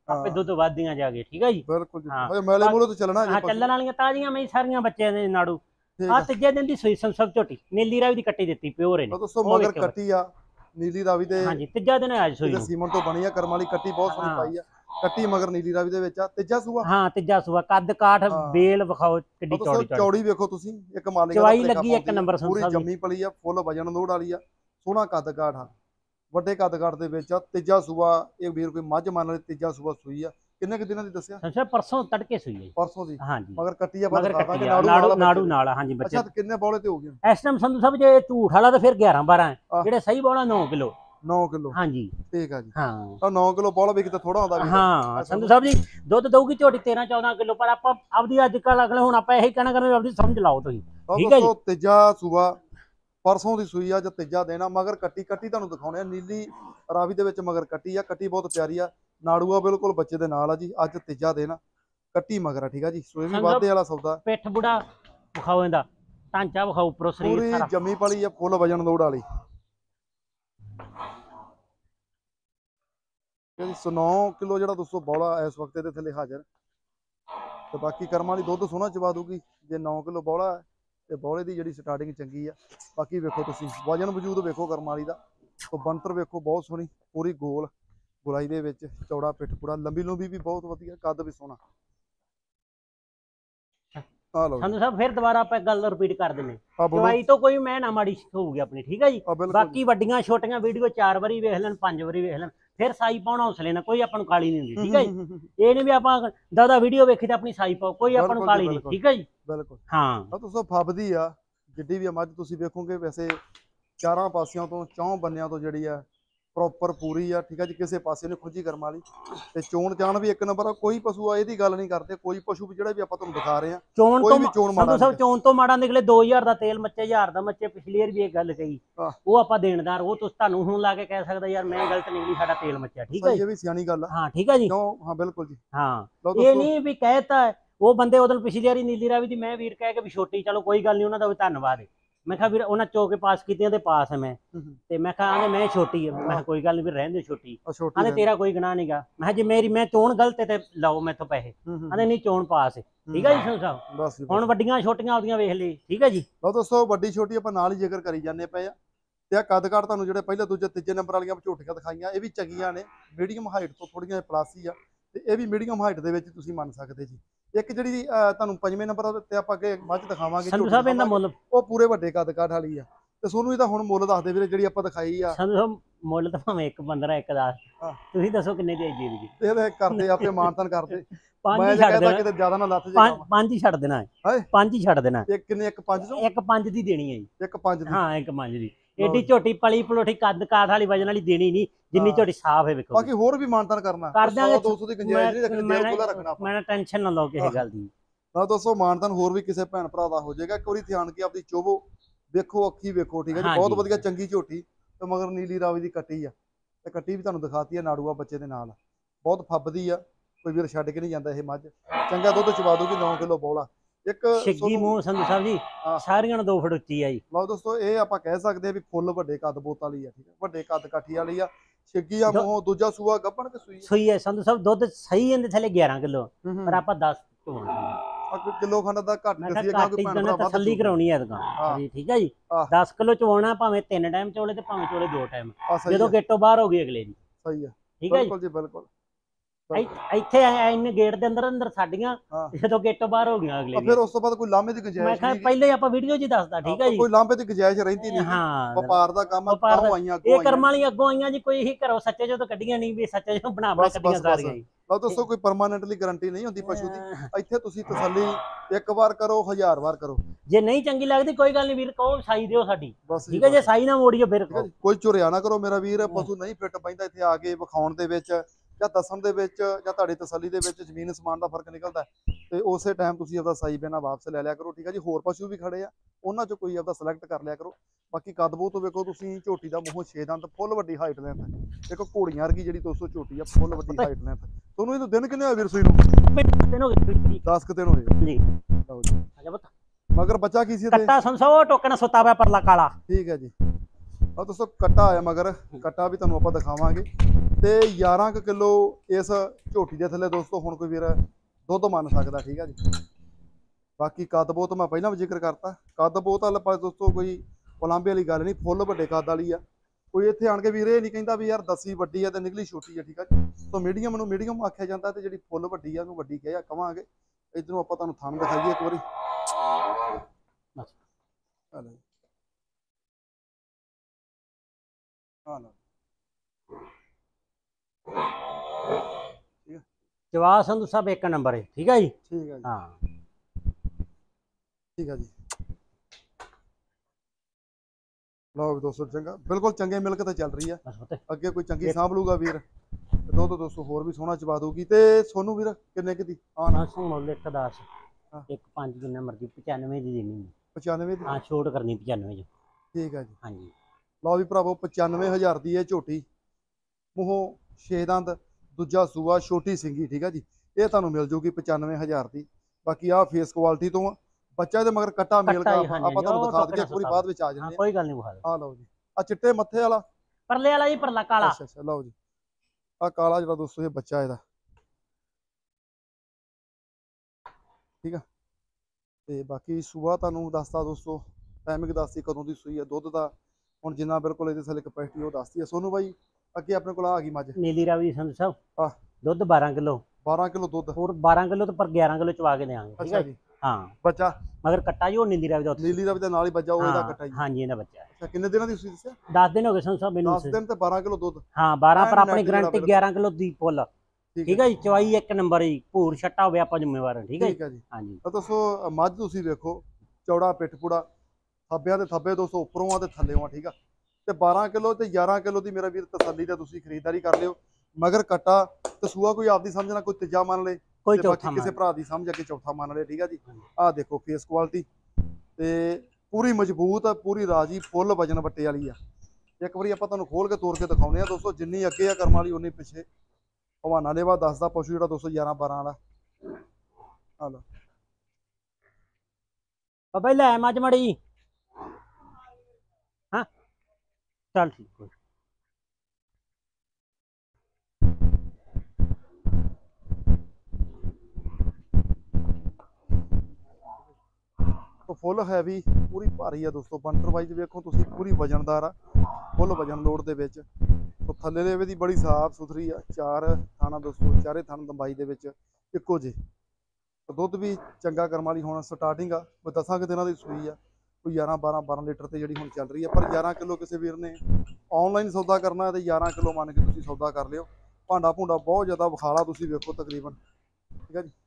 S2: ਆਪੇ ਦੁੱਧ ਵੱਧਦੀਆਂ ਜਾ ਕੇ। ਠੀਕ ਹੈ ਜੀ,
S1: ਬਿਲकुल ਜੀ। ਮੇਲੇ ਮੂਲੇ ਤੋਂ ਚੱਲਣਾ
S2: ਹਾਂ, ਚੱਲਣ ਵਾਲੀਆਂ ਤਾਜ਼ੀਆਂ ਮੈਂ ਸਾਰੀਆਂ ਬੱਚਿਆਂ ਦੇ ਨਾੜੂ। ਆ ਤੀਜੇ ਦਿਨ ਦੀ ਸੂਈ ਸਭ ਝੋਟੀ ਨੀਲੀ ਰਾਵੀ ਦੀ ਕੱਟੀ ਦਿੱਤੀ ਪਿਓਰ ਇਹਨੇ।
S1: ਦੋਸਤੋ ਮਗਰ ਕੱਟੀ ਆ ਨੀਲੀ ਰਾਵੀ ਦੇ।
S2: ਹਾਂਜੀ, ਤੀਜਾ ਦਿਨ ਅੱਜ ਸੂਈ
S1: ਸੀਮਨ ਤੋਂ ਬਣੀ ਆ ਕਰਮ ਵਾਲੀ ਕੱਟੀ, ਬਹੁਤ ਸੋਹਣੀ ਪਾਈ ਆ ਕੱਟੀ ਮਗਰ ਨੀਲੀ ਰਾਵੀ ਦੇ ਵਿੱਚ ਆ। ਤੀਜਾ ਸੂਆ,
S2: ਹਾਂ ਤੀਜਾ ਸੂਆ। ਕੱਦ ਕਾਠ ਬੇਲ ਵਿਖਾਓ ਕਿੱਡੀ ਚੌੜੀ
S1: ਚੌੜੀ ਵੇਖੋ ਤੁਸੀਂ। ਇੱਕ ਮਾਲਿਕ
S2: ਚਵਾਈ ਲੱਗੀ ਇੱਕ ਨੰਬਰ
S1: ਪੂਰੀ ਜੰਮੀ ਪਲੀ ਆ, ਫੁੱਲ ਵਜਨ ਲੋੜ ਵਾਲੀ ਆ, ਸੋਹਣਾ ਕੱਦ ਕਾਠ ਆ, ਵੱਡੇ ਕੱਦ ਕਾਠ ਦੇ ਵਿੱਚ ਆ। ਤੀਜਾ ਸੂਆ ਇਹ ਵੀਰ ਕੋਈ ਮੱਝ ਮੰਨ ਲੈ, ਤੀਜਾ ਸੂਆ ਸੂਈ ਆ। ਕਿੰਨੇ ਕਿ ਦਿਨਾਂ ਦੀ ਦੱਸਿਆ?
S2: ਅੱਛਾ, ਪਰਸੋਂ ਤੜਕੇ ਸੂਈ ਹੈ।
S1: ਪਰਸੋਂ ਦੀ।
S2: ਹਾਂਜੀ,
S1: ਮਗਰ ਕੱਟੀ ਆ,
S2: ਮਗਰ ਕੱਟੀ ਆ, ਨਾੜੂ ਨਾਲ। ਹਾਂਜੀ ਬੱਚੇ।
S1: ਅੱਛਾ, ਕਿੰਨੇ ਬੌਲੇ ਤੇ ਹੋ ਗਏ
S2: ਇਸ ਟਾਈਮ ਸੰਧੂ ਸਾਹਿਬ? ਜੇ ਝੂਠ ਵਾਲਾ ਤਾਂ ਫਿਰ 11 12 ਹੈ, ਜਿਹੜੇ ਸਹੀ ਬੌਲਾ 9 ਕਿਲੋ।
S1: 9 ਕਿਲੋ,
S2: ਹਾਂਜੀ
S1: ਠੀਕ ਆ ਜੀ।
S2: ਹਾਂ,
S1: ਤਾਂ 9 ਕਿਲੋ ਬੌਲਾ ਵੀ ਕਿਤੇ ਥੋੜਾ ਹੁੰਦਾ ਵੀ।
S2: ਹਾਂ ਸੰਧੂ ਸਾਹਿਬ ਜੀ, ਦੁੱਧ ਦਊਗੀ ਝੋਟੀ 13 14 ਕਿਲੋ, ਪਰ ਆਪਾਂ ਆਪਦੀ ਅੱਜ ਕੱਲ ਅਗਲੇ ਹੁਣ ਆਪਾਂ ਇਹੀ ਕਹਿਣਾ ਕਰਨੇ, ਆਪਦੀ ਸਮਝ ਲਾਓ ਤੁਸੀਂ। ਠੀਕ ਹੈ ਜੀ।
S1: ਤੀਜਾ ਸੂਆ ਪਰਸੋਂ ਦੀ ਸੂਈ ਆ, ਜਾਂ ਤੀਜਾ ਦੇਣਾ। ਮਗਰ ਕੱਟੀ ਤੁਹਾਨੂੰ ਦਿਖਾਉਣੇ ਆ ਨੀਲੀ ਰਾਵੀ ਦੇ ਵਿੱਚ। ਮਗਰ ਕੱਟੀ ਆ, ਕੱਟੀ ਬਹੁਤ ਪਿਆਰੀ ਆ, ਨਾੜੂਆ ਬਿਲਕੁਲ ਬੱਚੇ ਦੇ ਨਾਲ ਆ ਜੀ। ਅੱਜ ਤੀਜਾ ਦੇਣਾ, ਕੱਟੀ ਮਗਰ ਆ। ਠੀਕ ਆ ਜੀ, ਸੂਏ ਵੀ ਵਾਧੇ ਵਾਲਾ ਸੌਦਾ।
S2: ਪਿੱਠ ਬੁੜਾ ਵਿਖਾਓ, ਇਹਦਾ ਢਾਂਚਾ ਵਿਖਾਓ, ਉੱਪਰੋਂ ਸਰੀਰ
S1: ਪੂਰੀ ਜੰਮੀ ਪਲੀ ਆ, ਫੁੱਲ ਵਜਨ ਲੋੜ ਵਾਲੀ। 9 ਕਿਲੋ ਜਿਹੜਾ ਦੋਸਤੋ ਬੌਲਾ ਇਸ ਵਕਤ ਇਹਦੇ ਥੱਲੇ ਹਾਜ਼ਰ। ਤੇ ਬਾਕੀ ਕਰਮਾਂ ਵਾਲੀ ਦੁੱਧ ਸੋਹਣਾ ਚਵਾ ਦੂਗੀ ਜੇ 9 ਕਿਲੋ ਬੌਲਾ ਹੈ। ਤੇ ਬੌਲੇ ਦੀ ਜਿਹੜੀ ਸਟਾਰਟਿੰਗ ਚੰਗੀ ਆ। ਬਾਕੀ ਵੇਖੋ ਤੁਸੀਂ ਵਜਨ ਵਜੂਦ ਵੇਖੋ ਕਰਮਾਂ ਵਾਲੀ ਦਾ। ਤੇ ਬੰਤਰ ਵੇਖੋ ਬਹੁਤ ਸੋਹਣੀ, ਪੂਰੀ ਗੋਲ ਗੁਲਾਈ ਦੇ ਵਿੱਚ, ਚੌੜਾ ਪਿੱਠ ਪੂੜਾ, ਲੰਬੀ ਲੰਬੀ ਵੀ ਬਹੁਤ ਵਧੀਆ, ਕੱਦ ਵੀ ਸੋਹਣਾ। ਆ ਲਓ
S2: ਸੰਧੂ ਸਾਹਿਬ, ਫਿਰ ਦੁਬਾਰਾ ਆਪਾਂ ਗੱਲ ਰਿਪੀਟ ਕਰ ਦਿੰਨੇ। ਦਵਾਈ ਤੋਂ ਕੋਈ ਮੈਂ ਨਾ ਮਾੜੀ ਹੋਊਗੀ ਆਪਣੀ। ਠੀਕ ਹੈ ਜੀ। ਬਾਕੀ ਵੱਡੀਆਂ ਛੋਟੀਆਂ ਵੀਡੀਓ 4 ਵਾਰੀ ਵੇਖ ਲੈਣ, 5 ਵਾਰੀ ਵੇਖ ਲੈਣ, ਫਿਰ ਸਾਈ ਪਾਉਣਾ ਹੌਸਲੇ ਨਾਲ, ਕੋਈ ਆਪਾਂ ਨੂੰ ਕਾਲੀ ਨਹੀਂ ਹੁੰਦੀ। ਠੀਕ ਹੈ ਜੀ। ਇਹ ਨਹੀਂ ਵੀ ਆਪਾਂ ਦਾਦਾ ਵੀਡੀਓ ਵੇਖੀ ਤਾਂ ਆਪਣੀ ਸਾਈ ਪਾਓ, ਕੋਈ ਆਪਾਂ ਨੂੰ ਕਾਲੀ ਨਹੀਂ। ਠੀਕ ਹੈ ਜੀ।
S1: ਬਿਲਕੁਲ।
S2: ਹਾਂ,
S1: ਤੁਸੀਂ ਫੱਬਦੀ ਆ ਜਿੱਡੀ ਵੀ ਮੱਝ ਤੁਸੀਂ ਵੇਖੋਗੇ, ਵੈਸੇ ਚਾਰਾਂ ਪਾਸਿਆਂ ਤੋਂ, ਚੌਂ ਬੰਨਿਆਂ ਤੋਂ ਜਿਹੜੀ ਆ ਪ੍ਰੋਪਰ ਪੂਰੀ ਆ। ਠੀਕ ਹੈ ਜੀ, ਕਿਸੇ ਪਾਸੇ ਨੇ ਖੁੱਜੀ ਕਰਮ ਵਾਲੀ। ਤੇ ਚੋਣ ਚਾਣ ਵੀ ਇੱਕ ਨੰਬਰ ਆ। ਕੋਈ ਪਸ਼ੂ ਆ ਇਹਦੀ ਗੱਲ ਨਹੀਂ ਕਰਦੇ, ਕੋਈ ਪਸ਼ੂ ਵੀ ਜਿਹੜਾ ਵੀ ਆਪਾਂ ਤੁਹਾਨੂੰ ਦਿਖਾ ਰਹੇ ਆ,
S2: ਚੋਣ ਤੋਂ
S1: ਮਾੜਾ
S2: ਸਭ ਚੋਣ ਤੋਂ ਮਾੜਾ ਨਿਕਲੇ। 2000 ਦਾ ਤੇਲ ਮੱਚੇ, 1000 ਦਾ ਮੱਚੇ। ਪਿਛਲੀ ਵਾਰ ਵੀ ਇਹ ਗੱਲ ਕਹੀ, ਉਹ ਆਪਾਂ ਦੇਣਦਾਰ, ਉਹ ਤੁਸੀਂ ਤੁਹਾਨੂੰ ਹੁਣ ਲਾ ਕੇ ਕਹਿ ਸਕਦਾ ਯਾਰ ਮੈਂ ਗਲਤ ਨਿਕਲੀ, ਸਾਡਾ ਤੇਲ ਮੱਚਿਆ। ਠੀਕ ਹੈ,
S1: ਇਹ ਵੀ ਸਿਆਣੀ ਗੱਲ ਆ।
S2: ਹਾਂ ਠੀਕ ਹੈ ਜੀ।
S1: ਹਾਂ ਬਿਲਕੁਲ ਜੀ।
S2: ਹਾਂ, ਇਹ ਨਹੀਂ ਵੀ ਕਹਿਤਾ ਉਹ ਬੰਦੇ ਉਦੋਂ ਪਿਛਲੀ ਵਾਰੀ ਨੀਲੀ ਰਾਵੀ ਦੀ ਮੈਂ ਵੀਰ ਕਹਿ ਕੇ ਵੀ ਛੋਟੀ, ਚਲੋ ਕੋਈ ਗੱਲ ਨਹੀਂ, ਉਹਨਾਂ ਦਾ ਵੀ ਧੰਨਵਾਦ ਹੈ। ਮੈਂ ਕਿਹਾ ਵੀਰ ਉਹਨਾਂ ਚੋ ਕੇ ਪਾਸ ਕੀਤੀਆਂ ਤੇ ਪਾਸ ਹੈ ਮੈਂ। ਤੇ ਮੈਂ ਕਿਹਾ ਆਂਦੇ ਮੈਂ ਛੋਟੀ ਹੈ, ਮੈਂ ਕਿਹਾ ਕੋਈ ਗੱਲ ਨਹੀਂ ਵੀਰ, ਰਹਿੰਦੇ ਛੋਟੀ। ਆਂਦੇ ਤੇਰਾ ਕੋਈ ਗੁਨਾਹ ਨਹੀਂਗਾ। ਮੈਂ ਕਿਹਾ ਜੇ ਮੈਂ ਚੋਣ ਗਲਤ ਹੈ ਤੇ ਲਾਓ ਮੈਥੋਂ ਪੈਸੇ। ਆਂਦੇ ਨਹੀਂ ਚੋਣ ਪਾਸ ਹੈ। ਠੀਕ ਹੈ ਜੀ ਸੰਧੂ ਸਾਹਿਬ। ਹੁਣ ਵੱਡੀਆਂ ਛੋਟੀਆਂ ਆਪਦੀਆਂ ਵੇਖ ਲਈ। ਠੀਕ ਹੈ ਜੀ।
S1: ਲਓ ਦੋਸਤੋ, ਵੱਡੀ ਛੋਟੀ ਆਪਾਂ ਨਾਲ ਹੀ ਜ਼ਿਕਰ ਕਰੀ ਜਾਂਦੇ ਪਏ ਆ। ਤੇ ਆ ਕੱਦ ਕਾਠ ਤੁਹਾਨੂੰ ਜਿਹੜੇ ਪਹਿਲੇ ਦੂਜੇ ਤੀਜੇ ਨੰਬਰ ਵਾਲੀਆਂ ਝੋਟੀਆਂ ਦਿਖਾਈਆਂ, ਇਹ ਵੀ ਚੰਗੀਆਂ ਨੇ। ਮੀਡੀਅਮ ਹਾਈਟ ਤੋਂ ਥੋੜੀਆਂ ਪਲੱਸ ਹੀ ਆ। ਤੇ ਇਹ ਵੀ ਮੀਡੀਅਮ ਹਾਈਟ ਦੇ ਵਿੱਚ ਤੁਸੀਂ ਮੰਨ ਸਕਦੇ ਜੀ। ਇੱਕ ਜਿਹੜੀ ਤੁਹਾਨੂੰ 5ਵੇਂ ਨੰਬਰ ਤੇ ਆਪਾਂ ਅੱਗੇ ਮੱਝ ਦਿਖਾਵਾਂਗੇ
S2: ਸੰਧੂ ਸਾਹਿਬ, ਇਹਦਾ ਮੁੱਲ
S1: ਉਹ ਪੂਰੇ ਵੱਡੇ ਕੱਦ ਕਾਠ ਵਾਲੀ ਆ। ਤੇ ਸੋਨੂੰ ਇਹਦਾ ਹੁਣ ਮੁੱਲ ਦੱਸ ਦੇ ਵੀਰੇ, ਜਿਹੜੀ ਆਪਾਂ ਦਿਖਾਈ ਆ।
S2: ਸੰਧੂ ਸਾਹਿਬ, ਮੁੱਲ ਤਾਂ ਭਾਵੇਂ 1.15 1.10, ਤੁਸੀਂ ਦੱਸੋ ਕਿੰਨੇ ਦੀ ਆਈ ਜੀ?
S1: ਇਹ ਕਰਦੇ ਆਪੇ ਮਾਨਤਨ ਕਰਦੇ।
S2: ਪੰਜ ਹੀ ਛੱਡ ਦੇਣਾ,
S1: ਕਿਤੇ ਜ਼ਿਆਦਾ ਨਾ ਲੱਥ ਜਾਏ।
S2: ਪੰਜ ਹੀ ਛੱਡ ਦੇਣਾ ਹੈ। ਪੰਜ ਹੀ ਛੱਡ ਦੇਣਾ।
S1: ਇੱਕ ਕਿੰਨੇ? 1.5 ਚੋਂ
S2: 1.5 ਦੀ ਦੇਣੀ ਹੈ ਜੀ।
S1: 1.5 ਦੀ?
S2: ਹਾਂ 1.5 ਦੀ। ਏਡੀ ਝੋਟੀ ਪਲੀ ਪਲੋਠੀ ਕੱਦ ਕਾਠ ਵਾਲੀ ਵਜਨ ਵਾਲੀ ਦੇਣੀ ਨਹੀਂ, ਜਿੰਨੀ ਝੋਟੀ ਸਾਫ਼ ਹੈ। ਵੇਖੋ
S1: ਬਾਕੀ ਹੋਰ ਵੀ ਮਾਨਤਨ ਕਰਨਾ,
S2: ਕਰ ਦਿਆਂਗੇ।
S1: 200 ਦੀ ਗੁੰਜਾਇਸ਼ ਨਹੀਂ ਰੱਖਣੀ, ਦਿਲ ਖੁੱਲਾ ਰੱਖਣਾ।
S2: ਮੈਂ ਟੈਨਸ਼ਨ ਨਾ ਲਓ ਕਿਸੇ ਗੱਲ ਦੀ।
S1: ਤਾਂ ਦੋਸਤੋ, ਮਾਨਤਨ ਹੋਰ ਵੀ ਕਿਸੇ ਭੈਣ ਭਰਾ ਦਾ ਹੋ ਜਾਏਗਾ। ਇੱਕ ਵਾਰੀ ਧਿਆਨ ਕੇ ਆਪਦੀ ਚੋਵੋ, ਵੇਖੋ, ਅੱਖੀ ਵੇਖੋ। ਠੀਕ ਹੈ ਜੀ। ਬਹੁਤ ਵਧੀਆ ਚੰਗੀ ਝੋਟੀ ਤੇ ਮਗਰ ਨੀਲੀ ਰਾਵੀ ਦੀ ਕੱਟੀ ਆ। ਤੇ ਕੱਟੀ ਵੀ ਤੁਹਾਨੂੰ ਦਿਖਾਤੀ ਆ, ਨਾੜੂਆ ਬੱਚੇ ਦੇ ਨਾਲ ਬਹੁਤ ਫੱਬਦੀ ਆ। ਕੋਈ ਵੀਰ ਛੱਡ ਕੇ ਨਹੀਂ ਜਾਂਦਾ ਇਹ ਮੱਝ। ਚੰਗਾ ਦੁੱਧ ਚਵਾ ਦੂਗੀ, 9 ਕਿਲੋ ਬੌਲਾ। ਇੱਕ
S2: ਛਿੱਗੀ ਮੂੰਹ ਸੰਧੂ ਸਾਹਿਬ ਜੀ, ਸਾਰੀਆਂ ਨੂੰ 2 ਫੁੱਟ ਉੱਚੀ ਆ ਜੀ।
S1: ਲਓ ਦੋਸਤੋ, ਇਹ ਆਪਾਂ ਕਹਿ ਸਕਦੇ ਆ ਵੀ ਫੁੱਲ ਵੱਡੇ ਕੱਦ ਬੋਤ ਵਾਲੀ ਆ। ਠੀਕ ਹੈ, ਵੱਡੇ ਕੱਦ ਕਾਠੀ ਵਾਲੀ ਆ। ਛਿੱਗੀ ਆ ਮੂੰਹੋਂ। ਦੂਜਾ ਸੂਆ ਗੱਭਣ ਕਿ ਸੂਈ?
S2: ਸੂਈ ਹੈ ਸੰਧੂ ਸਾਹਿਬ। ਦੁੱਧ ਸਹੀ ਇਹਦੇ ਥੱਲੇ 11 ਕਿਲੋ, ਪਰ ਆਪਾਂ 10
S1: ਕਿਲੋ ਖੰਡ ਦਾ ਘੱਟ ਦੱਸੀਏਗਾ ਕਿ ਭੈਣ ਭਰਾ
S2: ਤਸੱਲੀ ਕਰਾਉਣੀ ਹੈ ਦੁਕਾਨ ਜੀ। ਠੀਕ ਹੈ ਜੀ। 10 ਕਿਲੋ ਚਵਾਉਣਾ, ਭਾਵੇਂ 3 ਟਾਈਮ ਚੋਲੇ ਤੇ ਭਾਵੇਂ ਚੋਲੇ 2 ਟਾਈਮ, ਜਦੋਂ ਗੇਟੋਂ ਬਾਹਰ ਹੋ ਗਈ ਅਗਲੇ ਦੀ।
S1: ਸਹੀ ਆ।
S2: ਠੀਕ ਹੈ
S1: ਬਿਲਕੁਲ ਜੀ, ਬਿਲਕੁਲ।
S2: ਇੱਥੇ ਇੰਨੇ ਗੇਟ ਦੇ ਅੰਦਰ ਸਾਡੀਆਂ, ਜਦੋਂ ਗੇਟੋਂ ਬਾਹਰ ਹੋ ਗਈਆਂ ਅਗਲੇ।
S1: ਫਿਰ ਉਸ ਤੋਂ ਬਾਅਦ ਕੋਈ ਲਾਂਭੇ ਦੀ ਗੁੰਜਾਇਸ਼?
S2: ਮੈਂ ਕਿਹਾ ਪਹਿਲੇ ਆਪਾਂ ਵੀਡੀਓ 'ਚ ਹੀ ਦੱਸਦਾ। ਠੀਕ ਹੈ ਜੀ।
S1: ਕੋਈ ਲਾਂਭੇ ਦੀ ਗੁੰਜਾਇਸ਼ ਰਹਿੰਦੀ ਨਹੀਂ।
S2: ਹਾਂ,
S1: ਵਪਾਰ ਦਾ ਕੰਮ ਆ।
S2: ਇਹ ਕਰਮ ਵਾਲੀ ਅੱਗੋਂ ਆਈਆਂ ਜੀ, ਕੋਈ ਹੀ ਘਰੋਂ ਸੱਚੇ ਜਦੋਂ ਕੱਢੀਆਂ ਨਹੀਂ ਵੀ ਸੱਚੇ ਜਦੋਂ ਬਣਾ ਕੱਢੀਆਂ ਸਾਰੀਆਂ।
S1: ਲਓ ਦੋਸਤੋ, ਕੋਈ ਪਰਮਾਨੈਂਟਲੀ ਗਾਰੰਟੀ ਨਹੀਂ ਹੁੰਦੀ ਪਸ਼ੂ ਦੀ। ਇੱਥੇ ਤੁਸੀਂ ਤਸੱਲੀ ਇੱਕ ਵਾਰ ਕਰੋ, 1000 ਵਾਰ ਕਰੋ। ਜੇ
S2: ਨਹੀਂ ਚੰਗੀ ਲੱਗਦੀ ਕੋਈ ਗੱਲ ਨਹੀਂ ਵੀਰ, ਕਹੋ ਸਾਈ ਦਿਓ ਸਾਡੀ। ਠੀਕ ਹੈ, ਜੇ ਸਾਈ ਨਾ ਮੋੜੀਓ ਫਿਰ
S1: ਕੋਈ ਝੁਰਿਆ ਨਾ ਕਰੋ ਮੇਰਾ ਵੀਰ। ਪਸ਼ੂ ਨਹੀਂ ਫਿੱਟ ਪੈਂਦਾ ਇੱਥੇ ਆ ਕੇ ਵਿਖਾਉਣ ਦੇ ਵਿੱਚ, ਜਾਂ ਦੱਸਣ ਦੇ ਵਿੱਚ, ਜਾਂ ਤੁਹਾਡੀ ਤਸੱਲੀ ਦੇ ਵਿੱਚ ਜ਼ਮੀਨ ਸਮਾਨ ਦਾ ਫਰਕ ਨਿਕਲਦਾ। ਤੇ ਉਸੇ ਟਾਈਮ ਤੁਸੀਂ ਆਪਦਾ ਸਾਈ ਬਿਨਾ ਵਾਪਸ ਲੈ ਲਿਆ ਕਰੋ। ਠੀਕ ਹੈ ਜੀ। ਹੋਰ ਪਸ਼ੂ ਵੀ ਖੜੇ ਆ, ਉਹਨਾਂ ਚੋਂ ਕੋਈ ਆਪਦਾ ਸਿਲੈਕਟ ਕਰ ਲਿਆ ਕਰੋ। ਬਾਕੀ ਕਦਬੂ ਤੋਂ ਵੇਖੋ ਤੁਸੀਂ, ਝੋਟੀ ਦਾ ਮੂੰਹ 6 ਦੰਦ, ਫੁੱਲ ਵੱਡੀ ਹਾਈਟ ਲੈਂਥ। ਇੱਕ ਘੋੜੀਆਂ ਵਰਗੀ ਜਿਹੜੀ ਦੋਸਤੋ ਝੋਟੀ ਆ, ਫੁੱਲ ਵੱਡੀ ਹਾਈਟ ਲੈਂਥ। ਤੁਹਾਨੂੰ ਇਹਨੂੰ ਦਿਨ ਕਿੰਨੇ ਹੋਏ ਵੀਰ ਸੂਈ ਨੂੰ?
S2: 10 ਹੋ ਗਏ।
S1: 10 ਦਿਨ ਹੋਏ
S2: ਜੀ।
S1: ਲਓ ਜੀ। ਮਗਰ ਬੱਚਾ ਕੀ ਸੀ?
S2: ਕੱਟਾ ਸੰਸੋ ਟੋਕਣਾ ਸੁੱਤਾ ਪਿਆ ਪਰਲਾ ਕਾਲਾ।
S1: ਠੀਕ ਹੈ ਜੀ। ਆ ਦੋਸਤੋ, ਕੱਟਾ ਆਇਆ ਮਗਰ। ਕੱਟਾ ਵੀ ਤੁਹਾਨੂੰ ਆਪਾਂ ਦਿਖਾਵਾਂਗੇ। ਤੇ 11 ਕਿਲੋ ਇਸ ਝੋਟੀ ਦੇ ਥੱਲੇ ਦੋਸਤੋ ਹੁਣ ਕੋਈ ਵੀਰ ਦੁੱਧ ਮੰਨ ਸਕਦਾ, ਠੀਕ ਆ ਜੀ। ਬਾਕੀ ਕੱਦ ਬਹੁਤ ਮੈਂ ਪਹਿਲਾਂ ਵੀ ਜ਼ਿਕਰ ਕਰਤਾ, ਕੱਦ ਬਹੁਤ ਵਾਲਾ ਪਰ ਦੋਸਤੋ ਕੋਈ ਉਲਾਂਭੇ ਵਾਲੀ ਗੱਲ ਨਹੀਂ, ਫੁੱਲ ਵੱਡੇ ਕੱਦ ਵਾਲੀ ਆ। ਕੋਈ ਇੱਥੇ ਆਣ ਕੇ ਵੀਰ ਇਹ ਨਹੀਂ ਕਹਿੰਦਾ ਵੀ ਯਾਰ ਦੱਸੀ ਵੱਡੀ ਆ ਤੇ ਨਿਕਲੀ ਛੋਟੀ ਆ, ਠੀਕ ਆ ਜੀ। ਸੋ ਮੀਡੀਅਮ ਨੂੰ ਮੀਡੀਅਮ ਆਖਿਆ ਜਾਂਦਾ ਤੇ ਜਿਹੜੀ ਫੁੱਲ ਵੱਡੀ ਆ ਉਹਨੂੰ ਵੱਡੀ ਕਿਹਾ ਕਵਾਂਗੇ। ਇਧਰੋਂ ਆਪਾਂ ਤੁਹਾਨੂੰ ਥਣ ਦਿਖਾਈਏ ਇੱਕ ਵਾਰੀ।
S2: ਜਵਾਬ ਸੰਧੂ ਸਾਹਿਬ ਇੱਕ ਨੰਬਰ ਹੈ, ਠੀਕ ਹੈ ਜੀ।
S1: ਠੀਕ ਹੈ ਜੀ,
S2: ਹਾਂ
S1: ਠੀਕ ਹੈ ਜੀ। ਲਓ ਵੀ ਦੋਸਤੋ ਚੰਗਾ, ਬਿਲਕੁਲ ਚੰਗੇ ਮਿਲਕ ਤੇ ਚੱਲ ਰਹੀ ਆ। ਅੱਗੇ ਕੋਈ ਚੰਗੀ ਸਾਂਭ ਲੂਗਾ ਵੀਰ, ਦੁੱਧ ਦੋਸਤੋ ਹੋਰ ਵੀ ਸੋਹਣਾ ਚਵਾ ਦੂਗੀ। ਤੇ ਸੋਨੂੰ ਵੀਰ ਕਿੰਨੇ ਕਿਦੀ?
S2: ਹਾਂ ਸੁਣ ਇੱਕ 10 ਇੱਕ 5 ਜਿੰਨਾ ਮਰਜ਼ੀ 95 ਦੀ ਦੇਣੀ।
S1: 95 ਦੀ?
S2: ਹਾਂ ਛੋਟ ਕਰਨੀ 95 ਚ।
S1: ਠੀਕ ਹੈ ਜੀ।
S2: ਹਾਂਜੀ
S1: ਲਓ ਵੀ ਭਰਾਵੋ 95,000 ਦੀ ਇਹ ਝੋਟੀ, ਮੂੰਹੋਂ 6 ਦੰਦ, ਦੂਜਾ ਸੂਆ, ਛੋਟੀ ਸਿੰਗੀ, ਠੀਕ ਹੈ ਜੀ। ਇਹ ਤੁਹਾਨੂੰ ਮਿਲ ਜੂਗੀ 95,000 ਦੀ। ਬਾਕੀ ਆਹ ਫੇਸ ਕੁਆਲਿਟੀ ਤੋਂ ਬੱਚਾ ਇਹਦੇ ਮਗਰ ਕੱਟਾ ਮੇਲ ਕਾ ਆਪਾਂ ਤੁਹਾਨੂੰ ਦਿਖਾ ਦਈਏ, ਪੂਰੀ ਬਾਅਦ ਵਿੱਚ ਆ ਜਾਂਦੇ।
S2: ਕੋਈ ਗੱਲ ਨਹੀਂ ਵਿਖਾ
S1: ਆ ਲਓ ਜੀ, ਆ ਚਿੱਟੇ ਮੱਥੇ ਵਾਲਾ
S2: ਪਰਲੇ ਵਾਲਾ ਜੀ, ਪਰਲਾ ਕਾਲਾ।
S1: ਅੱਛਾ ਅੱਛਾ, ਲਓ ਜੀ ਆ ਕਾਲਾ ਜਿਹੜਾ ਦੋਸਤੋ ਇਹ ਬੱਚਾ ਇਹਦਾ, ਠੀਕ ਆ। ਤੇ ਬਾਕੀ ਸੂਆ ਤੁਹਾਨੂੰ ਦੱਸਤਾ ਦੋਸਤੋ, ਟਾਈਮਿੰਗ ਦੱਸਤੀ ਕਦੋਂ ਦੀ ਸੂਈ ਆ। ਦੁੱਧ ਦਾ ਹੁਣ ਜਿੰਨਾ ਬਿਲਕੁਲ ਇਹਦੇ ਥੱਲੇ ਕਪੈਸਿਟੀ ਉਹ ਦੱਸਦੀ ਆ। ਸੋਨੂੰ ਬਾਈ ਅੱਗੇ ਆਪਣੇ ਕੋਲ ਆ ਗਈ ਮੱਝ
S2: ਨੀਲੀ ਰਾਵੀ ਸੰਧੂ ਸਾਹਿਬ,
S1: ਆਹ
S2: ਦੁੱਧ 12 ਕਿਲੋ।
S1: 12 ਕਿਲੋ ਦੁੱਧ?
S2: ਹੋਰ 12 ਕਿਲੋ ਤੇ ਪਰ 11 ਕਿਲੋ ਚਵਾ ਕੇ ਦੇਵਾਂਗੇ, ਠੀਕ ਹੈ ਜੀ। ਹਾਂ
S1: ਬੱਚਾ
S2: ਮਗਰ ਕੱਟਾ ਜੀ ਉਹ ਨੀਲੀ ਰਾਵੀ ਦਾ,
S1: ਨੀਲੀ ਰਾਵੀ ਦੇ ਨਾਲ ਹੀ ਬੱਚਾ ਉਹ ਇਹਦਾ ਕੱਟਾ ਜੀ?
S2: ਹਾਂਜੀ ਇਹਦਾ ਬੱਚਾ।
S1: ਅੱਛਾ ਕਿੰਨੇ ਦਿਨਾਂ ਦੀ ਸੂਈ ਦੱਸਿਆ?
S2: 10 ਦਿਨ ਹੋ ਗਏ ਸੰਧੂ ਸਾਹਿਬ ਮੈਨੂੰ।
S1: 10 ਦਿਨ ਤੇ 12 ਕਿਲੋ ਦੁੱਧ?
S2: ਹਾਂ 12 ਪਰ ਆਪਣੀ ਗਾਰੰਟੀ 11 ਕਿਲੋ ਦੀ ਫੁੱਲ, ਠੀਕ ਹੈ ਜੀ। ਚਵਾਈ ਇੱਕ ਨੰਬਰ ਜੀ, ਭੂਰ ਛੱਟਾ ਹੋਵੇ ਆਪਾਂ ਜ਼ਿੰਮੇਵਾਰ ਹਾਂ, ਠੀਕ ਹੈ ਜੀ। ਹਾਂਜੀ
S1: ਤਾਂ ਦੋਸਤੋ ਮੱਝ ਤੁਸੀਂ ਵੇਖੋ, ਚੌੜਾ ਪਿੱਠ ਪੂੜਾ, ਥੱਬਿਆਂ ਦੇ ਥੱਬੇ ਦੋਸਤੋ ਉੱਪਰੋਂ ਆ ਤੇ ਥੱਲੇੋਂ ਆ, ਠੀਕ ਆ। ਤੇ 12 ਕਿਲੋ ਤੇ 11 ਕਿਲੋ ਦੀ ਮੇਰਾ ਵੀਰ ਤਸੱਲੀ ਤੇ ਤੁਸੀਂ ਖਰੀਦਦਾਰੀ ਕਰ ਲਿਓ। ਮਗਰ ਕੱਟਾ ਤੇ ਸੂਆ ਕੋਈ ਆਪਦੀ ਸਮਝਣਾ, ਕੋਈ ਤੀਜਾ ਮੰਨ ਲੇ,
S2: ਕੋਈ
S1: ਚੌਥਾ ਕਿਸੇ ਭਰਾ ਦੀ ਸਮਝ ਕੇ ਚੌਥਾ ਮੰਨ ਲੇ, ਠੀਕ ਆ ਜੀ। ਆਹ ਦੇਖੋ ਫੇਸ ਕੁਆਲਿਟੀ ਤੇ ਪੂਰੀ ਮਜ਼ਬੂਤ ਆ, ਪੂਰੀ ਰਾਜੀ, ਫੁੱਲ ਵਜਨ ਵੱਟੇ ਵਾਲੀ ਆ। ਇੱਕ ਵਾਰੀ ਆਪਾਂ ਤੁਹਾਨੂੰ ਖੋਲ ਕੇ ਤੋੜ ਕੇ ਦਿਖਾਉਂਦੇ ਆ ਦੋਸਤੋ। ਜਿੰਨੀ ਅੱਗੇ ਆ ਕਰਮ ਵਾਲੀ ਉਨੀ ਪਿੱਛੇ। ਹਵਾਨਾ ਲੇਵਾ ਦੱਸਦਾ ਪਸ਼ੂ ਜਿਹੜਾ 211-12 ਵਾਲਾ। ਆ ਲਓ
S2: ਬਾਬਾ ਲੈ ਮੱਝ ਮੜੀ। ਹਾਂ ਚੱਲ ਠੀਕ ਹੋ।
S1: ਫੁੱਲ ਹੈਵੀ, ਪੂਰੀ ਭਾਰੀ ਆ ਦੋਸਤੋ। ਬੰਟਰ ਵਾਈਜ਼ ਵੇਖੋ ਤੁਸੀਂ, ਪੂਰੀ ਵਜਨਦਾਰ ਆ, ਫੁੱਲ ਵਜਨ ਲੋਡ ਦੇ ਵਿੱਚ। ਤੋ ਥੱਲੇ ਦੇ ਇਹਦੀ ਬੜੀ ਸਾਫ ਸੁਥਰੀ ਆ। 4 ਥਾਣਾ ਦੋਸਤੋ, ਚਾਰੇ ਥਣ ਲੰਬਾਈ ਦੇ ਵਿੱਚ ਇੱਕੋ ਜਿਹੇ। ਦੁੱਧ ਵੀ ਚੰਗਾ ਕਰਮ ਵਾਲੀ ਹੁਣ ਸਟਾਰਟਿੰਗ ਆ, ਕੋਈ 10 ਕੁ ਦਿਨਾਂ ਦੀ ਸੂਈ ਆ। ਕੋਈ 11-12 ਲੀਟਰ ਤੇ ਜਿਹੜੀ ਹੁਣ ਚੱਲ ਰਹੀ ਆ। ਪਰ 11 ਕਿਲੋ ਕਿਸੇ ਵੀਰ ਨੇ ਆਨਲਾਈਨ ਸੌਦਾ ਕਰਨਾ ਤੇ 11 ਕਿਲੋ ਮੰਨ ਕੇ ਤੁਸੀਂ ਸੌਦਾ ਕਰ ਲਿਓ। ਭਾਂਡਾ ਭੁੰਡਾ ਬਹੁਤ ਜ਼ਿਆਦਾ ਵਿਖਾਲਾ ਤੁਸੀਂ ਵੇਖੋ ਤਕਰੀਬਨ, ਠੀਕ ਹੈ ਜੀ।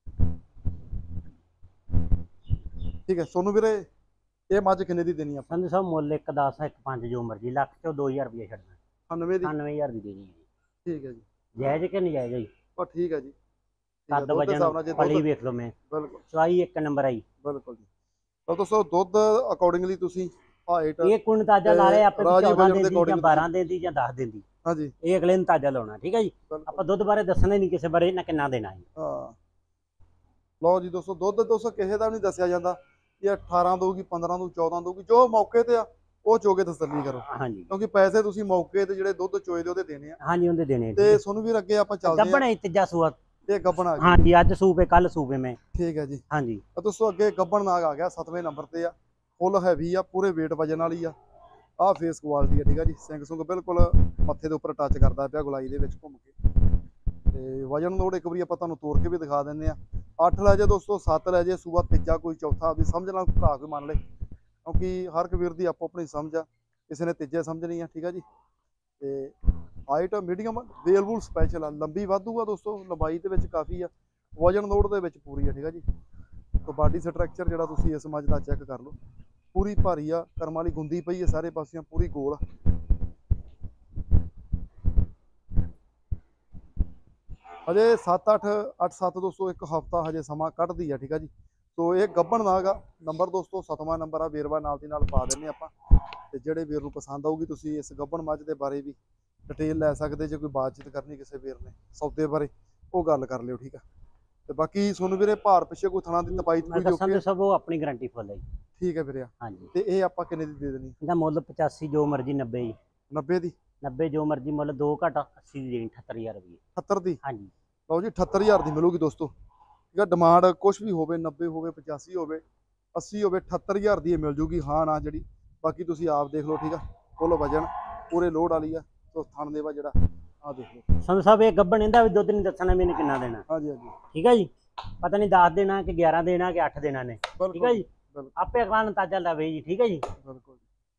S1: ਠੀਕ ਹੈ ਸੋਨੂੰ ਵੀਰੇ, ਇਹ ਮੱਝ ਕਿੰਨੇ ਦੀ ਦੇਣੀ ਆਪਾਂ?
S2: ਸੰਧੂ ਸਾਹਿਬ ਮੁੱਲ 1 10 1 5 ਜੋ ਮਰਜ਼ੀ, ਲੱਖ ਚੋਂ 2000 ਰੁਪਏ ਛੱਡਣਾ।
S1: 99 ਦੀ?
S2: 99000 ਦੀ ਦੇਣੀ ਹੈ।
S1: ਠੀਕ ਹੈ ਜੀ।
S2: ਜਾਇਜ਼ ਕਿ ਨਹੀਂ ਜਾਇਜ਼ ਜੀ?
S1: ਪਰ ਠੀਕ ਹੈ ਜੀ।
S2: ਕੱਦ ਵਜਨ ਪਲੀ ਵੇਖ ਲਓ, ਮੈਂ
S1: ਬਿਲਕੁਲ
S2: ਚਵਾਈ ਇੱਕ ਨੰਬਰ ਆਈ।
S1: ਬਿਲਕੁਲ ਜੀ। ਤਾਂ ਦੋਸਤੋ ਦੁੱਧ ਅਕੋਰਡਿੰਗਲੀ ਤੁਸੀਂ ਹਾਈਟ
S2: ਇਹ ਕੁਣ ਤਾਜ਼ਾ ਲਾ ਰਹੇ ਆਪੇ 14 ਦਿਨ ਦੀ ਜਾਂ 12
S1: ਦਿਨ
S2: ਦਿਨ ਦੀ ਜਾਂ 10 ਦਿਨ ਦੀ।
S1: ਹਾਂਜੀ
S2: ਇਹ ਅਗਲੇ ਨੂੰ ਤਾਜ਼ਾ ਲਾਉਣਾ, ਠੀਕ ਹੈ ਜੀ। ਆਪਾਂ ਦੁੱਧ ਬਾਰੇ ਦੱਸਣਾ ਨਹੀਂ ਕਿਸੇ ਬਾਰੇ, ਨਾ ਕਿੰਨਾ ਦੇਣਾ ਹੈ।
S1: ਹਾਂ ਲਓ ਜੀ ਦੋਸਤੋ, ਦੁੱਧ ਦੋਸਤੋ ਕਿਸੇ ਦਾ ਵੀ ਨਹੀਂ ਦੱਸਿਆ ਜਾਂਦਾ ਇਹ 18 ਦਊਗੀ, 15 ਦਊ, 14 ਦਊਗੀ। ਜੋ ਮੌਕੇ ਤੇ ਆ ਉਹ ਚੋਗੇ ਤਸੱਲੀ ਕਰੋ।
S2: ਹਾਂਜੀ
S1: ਕਿਉਂਕਿ ਪੈਸੇ ਤੁਸੀਂ ਮੌਕੇ ਤੇ ਜਿਹੜੇ ਦੁੱਧ ਚੋਏ ਦੇ ਉਹਦੇ ਦੇਣੇ ਆ।
S2: ਹਾਂਜੀ ਉਹਦੇ ਦੇਣੇ।
S1: ਤੇ ਸੋਨੂੰ ਵੀਰ ਅੱਗੇ ਆਪਾਂ ਚੱਲਦੇ ਆ।
S2: ਗੱਬਣ ਤੀਜਾ ਸੂਆ
S1: ਇਹ ਗੱਬਣ ਆ ਗਿਆ?
S2: ਹਾਂਜੀ ਅੱਜ ਸੂਪੇ ਕੱਲ ਸੂਪੇ ਮੈਂ।
S1: ਠੀਕ ਹੈ ਜੀ।
S2: ਹਾਂਜੀ
S1: ਦੋਸਤੋ ਅੱਗੇ ਗੱਬਣ ਨਾਗ ਆ ਗਿਆ 7ਵੇਂ ਨੰਬਰ ਤੇ ਆ। ਫੁੱਲ ਹੈਵੀ ਆ, ਪੂਰੇ weight ਵਜਨ ਵਾਲੀ ਆ। ਆਹ ਫੇਸ ਕੁਆਲਿਟੀ ਆ, ਠੀਕ ਆ ਜੀ। ਸਿੰਘ ਸੁੰਗ ਬਿਲਕੁਲ ਮੱਥੇ ਦੇ ਉੱਪਰ ਟੱਚ ਕਰਦਾ ਪਿਆ ਗੁਲਾਈ ਦੇ ਵਿੱਚ ਘੁੰਮ ਕੇ। ਤੇ ਵਜਨ ਲੋਡ ਇੱਕ ਵਾਰੀ ਆਪਾਂ ਤੁਹਾਨੂੰ ਤੋੜ ਕੇ ਵੀ ਦਿਖਾ ਦਿੰਦੇ ਆ। 8 ਲੈ ਜੇ ਦੋਸਤੋ, 7 ਲੈ ਜੇ, ਸੂਆ ਤੀਜਾ ਕੋਈ ਚੌਥਾ ਵੀ ਸਮਝ ਨਾਲ ਭਰਾ ਕੋਈ ਮੰਨ ਲੇ, ਕਿਉਂਕਿ ਹਰ ਇੱਕ ਵੀਰ ਦੀ ਆਪੋ ਆਪਣੀ ਸਮਝ ਆ। ਕਿਸੇ ਨੇ ਤੀਜੇ ਸਮਝਣੀ ਆ, ਠੀਕ ਆ ਜੀ। ਤੇ ਹਾਈਟ ਮੀਡੀਅਮ, ਵੇਲਬੁਲ ਸਪੈਸ਼ਲ ਆ, ਲੰਬੀ ਵਾਧੂ ਆ ਦੋਸਤੋ, ਲੰਬਾਈ ਦੇ ਵਿੱਚ ਕਾਫੀ ਆ, ਵਜਨ ਲੋਡ ਦੇ ਵਿੱਚ ਪੂਰੀ ਆ, ਠੀਕ ਆ ਜੀ। ਤੇ ਬਾਡੀ ਸਟਰਕਚਰ ਜਿਹੜਾ ਤੁਸੀਂ ਇਸ ਮੱਝ ਦਾ ਚੈੱਕ ਕਰ ਲਓ, ਪੂਰੀ ਭਾਰੀ ਆ, ਕਰਮ ਵਾਲੀ ਗੁੰਦੀ ਪਈ ਹੈ ਸਾਰੇ ਪਾਸਿਓਂ, ਪੂਰੀ ਗੋਲ। ਹਜੇ 7-8 ਦੋਸਤੋ ਇੱਕ ਹਫਤਾ ਹਜੇ ਸਮਾਂ ਕੱਢਦੀ ਆ, ਠੀਕ ਆ ਜੀ। ਸੋ ਇਹ ਗੱਭਣ ਨਾਗ ਆ। ਨੰਬਰ ਦੋਸਤੋ 7ਵਾਂ ਨੰਬਰ ਆ, ਵੇਰਵਾ ਨਾਲ ਦੀ ਨਾਲ ਪਾ ਦਿੰਦੇ ਆਪਾਂ। ਤੇ ਜਿਹੜੇ ਵੀਰ ਨੂੰ ਪਸੰਦ ਆਊਗੀ ਤੁਸੀਂ ਇਸ ਗੱਭਣ ਮੱਝ ਦੇ ਬਾਰੇ ਵੀ ਡਿਟੇਲ ਲੈ ਸਕਦੇ। ਜੇ ਕੋਈ ਬਾਤਚੀਤ ਕਰਨੀ ਕਿਸੇ ਵੀਰ ਨੇ ਸੌਦੇ ਬਾਰੇ, ਉਹ ਗੱਲ ਕਰ ਲਿਓ, ਠੀਕ ਆ। ਤੇ ਬਾਕੀ ਤੁਹਾਨੂੰ ਵੀਰੇ ਭਾਰ ਪਿੱਛੇ ਕੋਈ ਥਣਾ ਦੀ ਤਪਾਈ ਕੋਈ
S2: ਜੋ ਸਭ ਉਹ ਆਪਣੀ ਗਾਰੰਟੀ ਫੁੱਲ ਹੈ ਜੀ।
S1: ਠੀਕ ਹੈ ਵੀਰੇ।
S2: ਹਾਂਜੀ
S1: ਤੇ ਇਹ ਆਪਾਂ ਕਿੰਨੇ ਦੀ ਦੇ ਦੇਣੀ?
S2: ਇਹਦਾ ਮੁੱਲ 85 ਜੋ ਮਰਜ਼ੀ 90 ਜੀ।
S1: 90 ਦੀ?
S2: 90 ਜੋ ਮਰਜ਼ੀ ਮੁੱਲ 2 ਘੱਟ 80 ਦੀ ਦੇਣੀ 78000 ਰੁਪਏ
S1: 78 ਦੀ।
S2: ਹਾਂਜੀ
S1: ਲਓ ਜੀ 78000 ਦੀ ਮਿਲੂਗੀ ਦੋਸਤੋ। ਠੀਕ ਆ, ਡਿਮਾਂਡ ਕੁਛ ਵੀ ਹੋਵੇ 90 ਹੋਵੇ 85 ਹੋਵੇ 80 ਹੋਵੇ 78000 ਦੀ ਇਹ ਮਿਲ ਜੂਗੀ। ਹਾਂ ਨਾ ਜਿਹੜੀ ਬਾਕੀ ਤੁਸੀਂ ਆਪ ਦੇਖ ਲਓ। ਠੀਕ ਆ, ਫੁੱਲ ਵਜਨ ਪੂਰੇ ਲੋਡ ਵਾਲੀ ਆ। ਸੋ ਥਣ ਦੇਵਾ ਜਿਹੜਾ ਆ ਦੇਖ ਲਓ।
S2: ਸੰਧੂ ਸਾਹਿਬ ਇਹ ਗੱਬਣ ਇਹਦਾ ਵੀ ਦੁੱਧ ਨਹੀਂ ਦੱਸਣਾ ਵੀ ਇਹਨੇ ਕਿੰਨਾ ਦੇਣਾ।
S1: ਹਾਂਜੀ ਹਾਂਜੀ
S2: ਠੀਕ ਹੈ ਜੀ, ਪਤਾ ਨਹੀਂ 10 ਦੇਣਾ ਕਿ 11 ਦੇਣਾ ਕਿ 8 ਦੇਣਾ ਨੇ। ਠੀਕ ਹੈ ਜੀ, ਆਪੇ ਅਗਲਾ ਅੰਦਾਜ਼ਾ ਲਾਵੇ ਜੀ। ਠੀਕ ਹੈ ਜੀ,
S1: ਬਿਲਕੁਲ।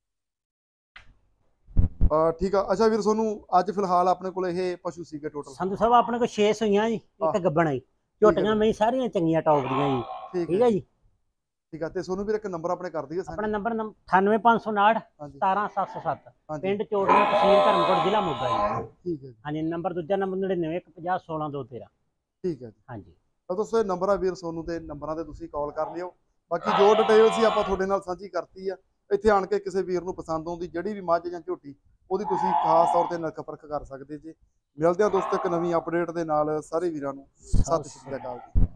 S1: ਠੀਕ ਆ। ਅੱਛਾ ਵੀਰ, ਤੁਹਾਨੂੰ ਅੱਜ ਫਿਲਹਾਲ ਆਪਣੇ ਕੋਲ ਇਹ ਪਸ਼ੂ ਸੀਗੇ ਟੋਟਲ?
S2: ਸੰਧੂ ਸਾਹਿਬ ਆਪਣੇ ਕੋਲ 6 ਸੂਈਆਂ ਜੀ, ਇੱਕ ਗੱਬਣ ਆਈ। ਝੋਟੀਆਂ ਮੈਂ ਸਾਰੀਆਂ ਚੰਗੀਆਂ ਟੌਪ ਦੀਆਂ ਜੀ। ਠੀਕ ਹੈ ਜੀ,
S1: ਠੀਕ ਆ। ਤੇ ਤੁਹਾਨੂੰ ਵੀਰ ਇੱਕ ਨੰਬਰ ਆਪਣੇ ਕਰ ਦਈਏ?
S2: ਆਪਣਾ ਨੰਬਰ 98559 17707, ਪਿੰਡ ਚੋਟੀਆਂ, ਤਹਿਸੀਲ ਧਰਮਕੋਟ, ਜ਼ਿਲ੍ਹਾ ਮੋਗਾ ਜੀ।
S1: ਠੀਕ ਹੈ ਜੀ।
S2: ਹਾਂਜੀ, ਨੰਬਰ ਦੂਜਾ ਨੰਬਰ 9915016213।
S1: ਠੀਕ ਹੈ ਜੀ,
S2: ਹਾਂਜੀ।
S1: ਤਾਂ ਦੋਸਤੋ ਇਹ ਨੰਬਰ ਆ ਵੀਰ ਸੋਨੂੰ, ਤੇ ਨੰਬਰਾਂ ਤੇ ਤੁਸੀਂ ਕਾਲ ਕਰ ਲਿਓ। ਬਾਕੀ ਜੋ ਡਿਟੇਲ ਸੀ ਆਪਾਂ ਤੁਹਾਡੇ ਨਾਲ ਸਾਂਝੀ ਕਰਤੀ ਆ। ਇੱਥੇ ਆਣ ਕੇ ਕਿਸੇ ਵੀਰ ਨੂੰ ਪਸੰਦ ਆਉਂਦੀ ਜਿਹੜੀ ਵੀ ਮੱਝ ਜਾਂ ਝੋਟੀ, ਉਹਦੀ ਤੁਸੀਂ ਖਾਸ ਤੌਰ ਤੇ ਨਰਖ ਪਰਖ ਕਰ ਸਕਦੇ ਜੀ। ਮਿਲਦੇ ਆ ਦੋਸਤੋ ਇੱਕ ਨਵੀਂ ਅਪਡੇਟ ਦੇ ਨਾਲ। ਸਾਰੇ ਵੀਰਾਂ ਨੂੰ ਸਤਿ ਸ਼੍ਰੀ ਅਕਾਲ ਜੀ।